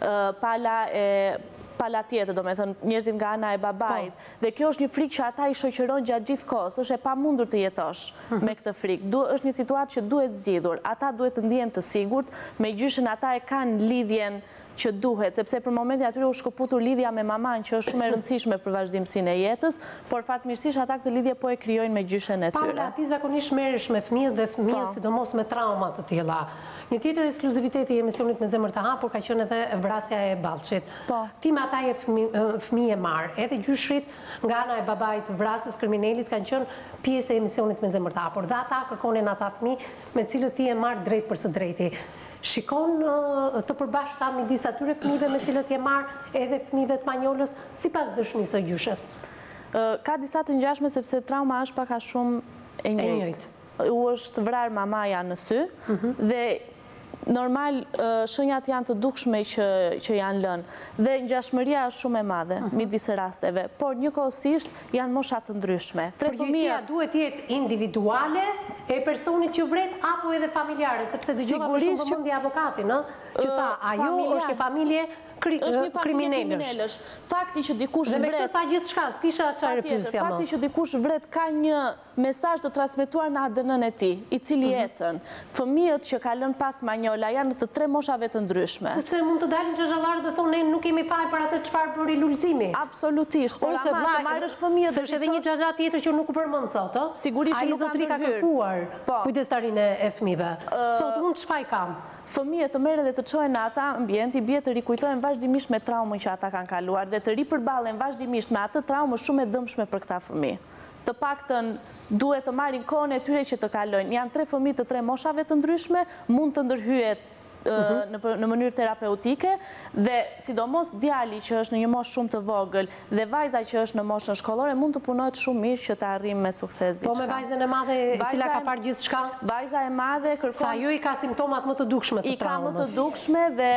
pala tjetër, do me thënë njerëzit nga ana e babait. Dhe kjo është një frikë që ata i shoqëron gjatë gjithë kohës, është e pamundur të jetosh me këtë frikë. Është një situatë që duhet zgjidhur. Ata duhet të ndihen të sigurt, megjithëse ata e kanë lidhjen që duhet, sepse për momentin atyre u shkëputur lidhja me maman, që është shumë e rëndësishme për vazhdimsinë e jetës, por fatmirësisht ata këtë lidhje po e krijojnë me gjyshen e tyre. Paula, ti zakonisht merresh me fëmijët dhe fëmijët sidomos me trauma të tilla. Një tjetër ekskluzivitet i emisionit Me Zemër të Hapur ka qenë edhe vrasja e Ballçit. Ti me ata je fëmijë marr, edhe gjyshrit nga ana e babait të vrasës kriminalit kanë qenë pjesë e emisionit Me Zemër të Hapur. Dhe ata kërkonin ata fëmijë me cilët ti e marr drejt për së drejti. Shikon të përbashkëta midis atyre fëmijëve me cilët je marr edhe fëmijëve të Manjolës sipas dëshmisë së gjyshes? Ka disa të ngjashme sepse trauma është pak a shumë e njëjtë. U është vrarë mamaja në sy dhe normal shenjat janë të dukshme që janë lënë dhe ngjashmëria është shumë e madhe midis rasteve, por njëkohësisht janë mosha të ndryshme. Përgjegjësia duhet të jetë individuale e personit që vret apo edhe familjare, sepse dëgjova më shumë vëmendje avokatin, që tha ajo është një familje kriminelësh. Fakti që dikush vret... Dhe me këtë tha gjithçka, s'kisha çfarë pyesja më. Fakti që dikush vret ka një mesazh të transmetuar në ADN-n e tij, i cili ecën. Fëmijët që ka lënë pas Manjola janë të 3 moshave të ndryshme. Sepse mund të dalin xhallarët dhe thonë ne nuk kemi parë për atë çfarë bëri Lulzimi. Absolutisht. Por se të marrësh fëmijët dhe edhe një xhallar tjetër që nuk u përmend sot, ë? Sigurisht nuk ka kërkuar kujdestarinë e fëmijëve. Thotë unë çfarë kam? Fëmijët të merren dhe të çohen në ata ambient, i bie të rikujtohen vazhdimisht me traumën që ata kanë kaluar dhe të ripërballen vazhdimisht me atë traumë shumë e dëmshme për këta fëmijë. Të paktën duhet të marrin kohën e tyre që të kalojnë. Janë 3 fëmijë të 3 moshave të ndryshme, mund të ndërhyet në mënyrë terapeutike dhe sidomos djali që është në një moshë shumë të vogël dhe vajza që është në moshën shkollore mund të punohet shumë mirë që të arrijmë me sukses diçka. Po me vajzën e madhe e cila ka parë gjithçka? Vajza e madhe kërkon... Sa ajo i ka simptomat më të dukshme të traumës. I ka më të dukshme dhe...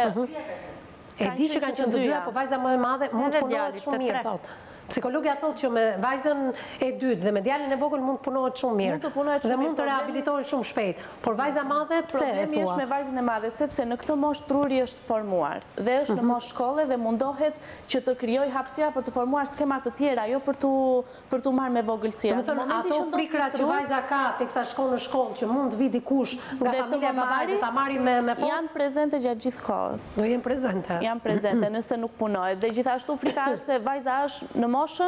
E di që kanë qenë të dyja, po vajza më e madhe mund të punohet shumë mirë, thotë. Psikologja thotë që me vajzën e dytë dhe me djalin e vogël mund të punohet shumë mirë dhe mund të rehabilitohet shumë shpejt. Por vajza madhe pse e thua? Problemi është me vajzën e madhe sepse në këtë moshë truri është formuar dhe është në moshë shkolle dhe mundohet që të krijojë hapësira për të formuar skema të tjera, jo për tu marrë me vogëlsi. Domethënë ato frikrat që vajza ka teksa shkon në shkollë që mund të vi dikush nga familja e babait dhe ta marrë me forcë. Janë prezente gjatë gjithë kohës. Do jenë prezente. Janë prezente nëse nuk punohet. Dhe gjithashtu frika është se vajza është në moshën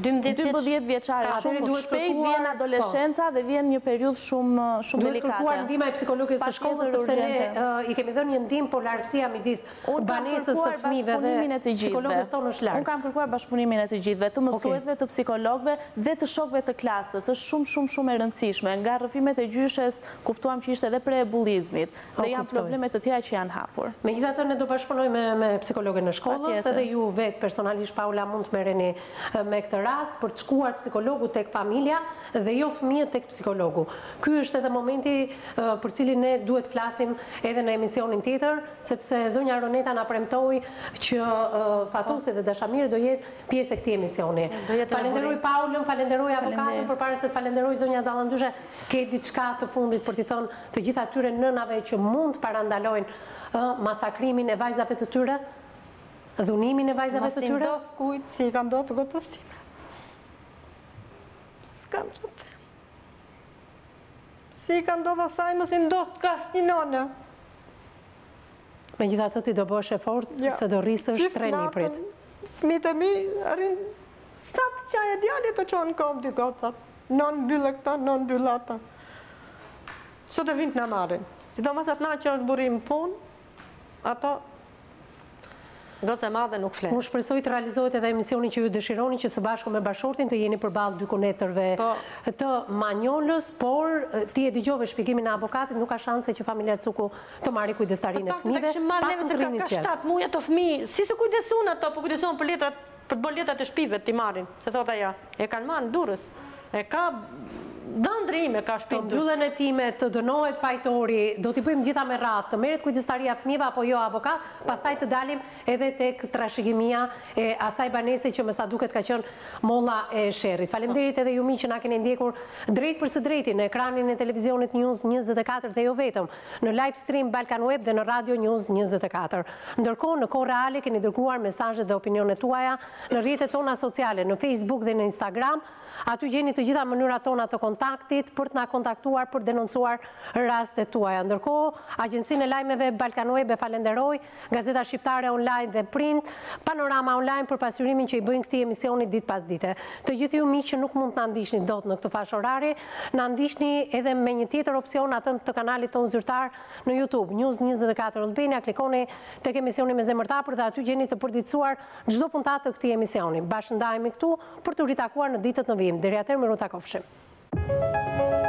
12 vjeçare, shumë shpejt vjen adoleshenca dhe vjen një periudhë shumë delikate. Duhet kërkuar ndihma e psikologës së shkollës sepse ne i kemi dhënë një ndihmë, por largësia midis banesës së fëmijëve dhe psikologës tonë është larg. Unë kam kërkuar bashkëpunimin e të gjithëve, të mësuesve, të psikologëve dhe të shokëve të klasës. Është shumë e rëndësishme. Nga rrëfimet e gjyshes kuptuam që ishte edhe pre bullizmit dhe janë probleme të tjera që janë hapur. Megjithatë ne do bashkëpunojmë me psikologën e shkollës, edhe ju vetë personalisht Paula mund të merreni me këtë rast për të shkuar psikologu tek familja dhe jo fëmijët tek psikologu. Ky është edhe momenti për cilin ne duhet flasim edhe në emisionin tjetër, sepse zonja Roneta na premtoi që Fatusi dhe Dashamiri do jetë pjesë e këtij emisioni. Falenderoj Paulën, falenderoj avokatin, përpara se të falenderoj zonja Dallandyshe, ke diçka të fundit për t'i thënë të gjitha atyre nënave që mund të parandalojnë masakrimin e vajzave të tyre? Dhunimin e vajzave të tyre? Mos i ndodh kujt si i ka ndodhur gocës time. S'kam që të them. Si i ka ndodhur asaj, mos i ndodh ka asnjë nënë. Megjithatë ti do bësh efort se do rrisësh 3 niprit. Fëmijët e mi arrin sa të qaj e djalit të qonë kom dy gocat. Non mbyllë këta, non mbyllë ata. Sot e vind në marrin. Sidomos atë na që është burim punë, ato goca e madhe nuk flet. Unë shpresoj të realizohet edhe emisioni që ju dëshironi që së bashku me bashortin të jeni përballë dy kunetërve të Manjolës, por ti e dëgjove shpjegimin e avokatit, nuk ka shanse që familja Cuku të marrë kujdestarinë e fëmijëve. Pak të rrini qetë. Ka 7 muaj ato fëmijë, si se kujdesun ato, po kujdesun për letrat, për të bërë letrat e shpive ti marrin, se thot ajo, e kanë marrë në durrës. E ka dhëndrime ka shpinë. Të mbyllën e time, të dënohet fajtori, do t'i bëjmë gjitha me radhë, të merret kujdestaria fëmijëve apo jo avokat, pastaj të dalim edhe tek trashëgimia e asaj banese që më sa duket ka qenë molla e sherrit. Faleminderit edhe ju miq që na keni ndjekur drejt për së drejti në ekranin e televizionit News 24 dhe jo vetëm, në live stream Balkan Web dhe në Radio News 24. Ndërkohë në kohë reale keni dërguar mesazhet dhe opinionet tuaja në rrjetet tona sociale, në Facebook dhe në Instagram. Aty gjeni të gjitha mënyrat tona të kontaktit për të na kontaktuar, për denoncuar rastet tuaja. Ndërkohë, Agjencinë e Lajmeve Balkan Web e falenderoj, Gazeta Shqiptare Online dhe Print, Panorama Online për pasurimin që i bëjnë këtij emisioni ditë pas dite. Të gjithë ju miq që nuk mund të na ndiqni dot në këtë fashë orari, na ndiqni edhe me një tjetër opsion atën të kanalit tonë zyrtar në YouTube, News 24 Albania, klikoni tek emisioni me zemër të hapur dhe aty gjeni të përditësuar çdo puntat të këtij emisioni. Bashkë ndajemi këtu për të ritakuar në ditët në vijim. Deri atëherë, miru takofshim.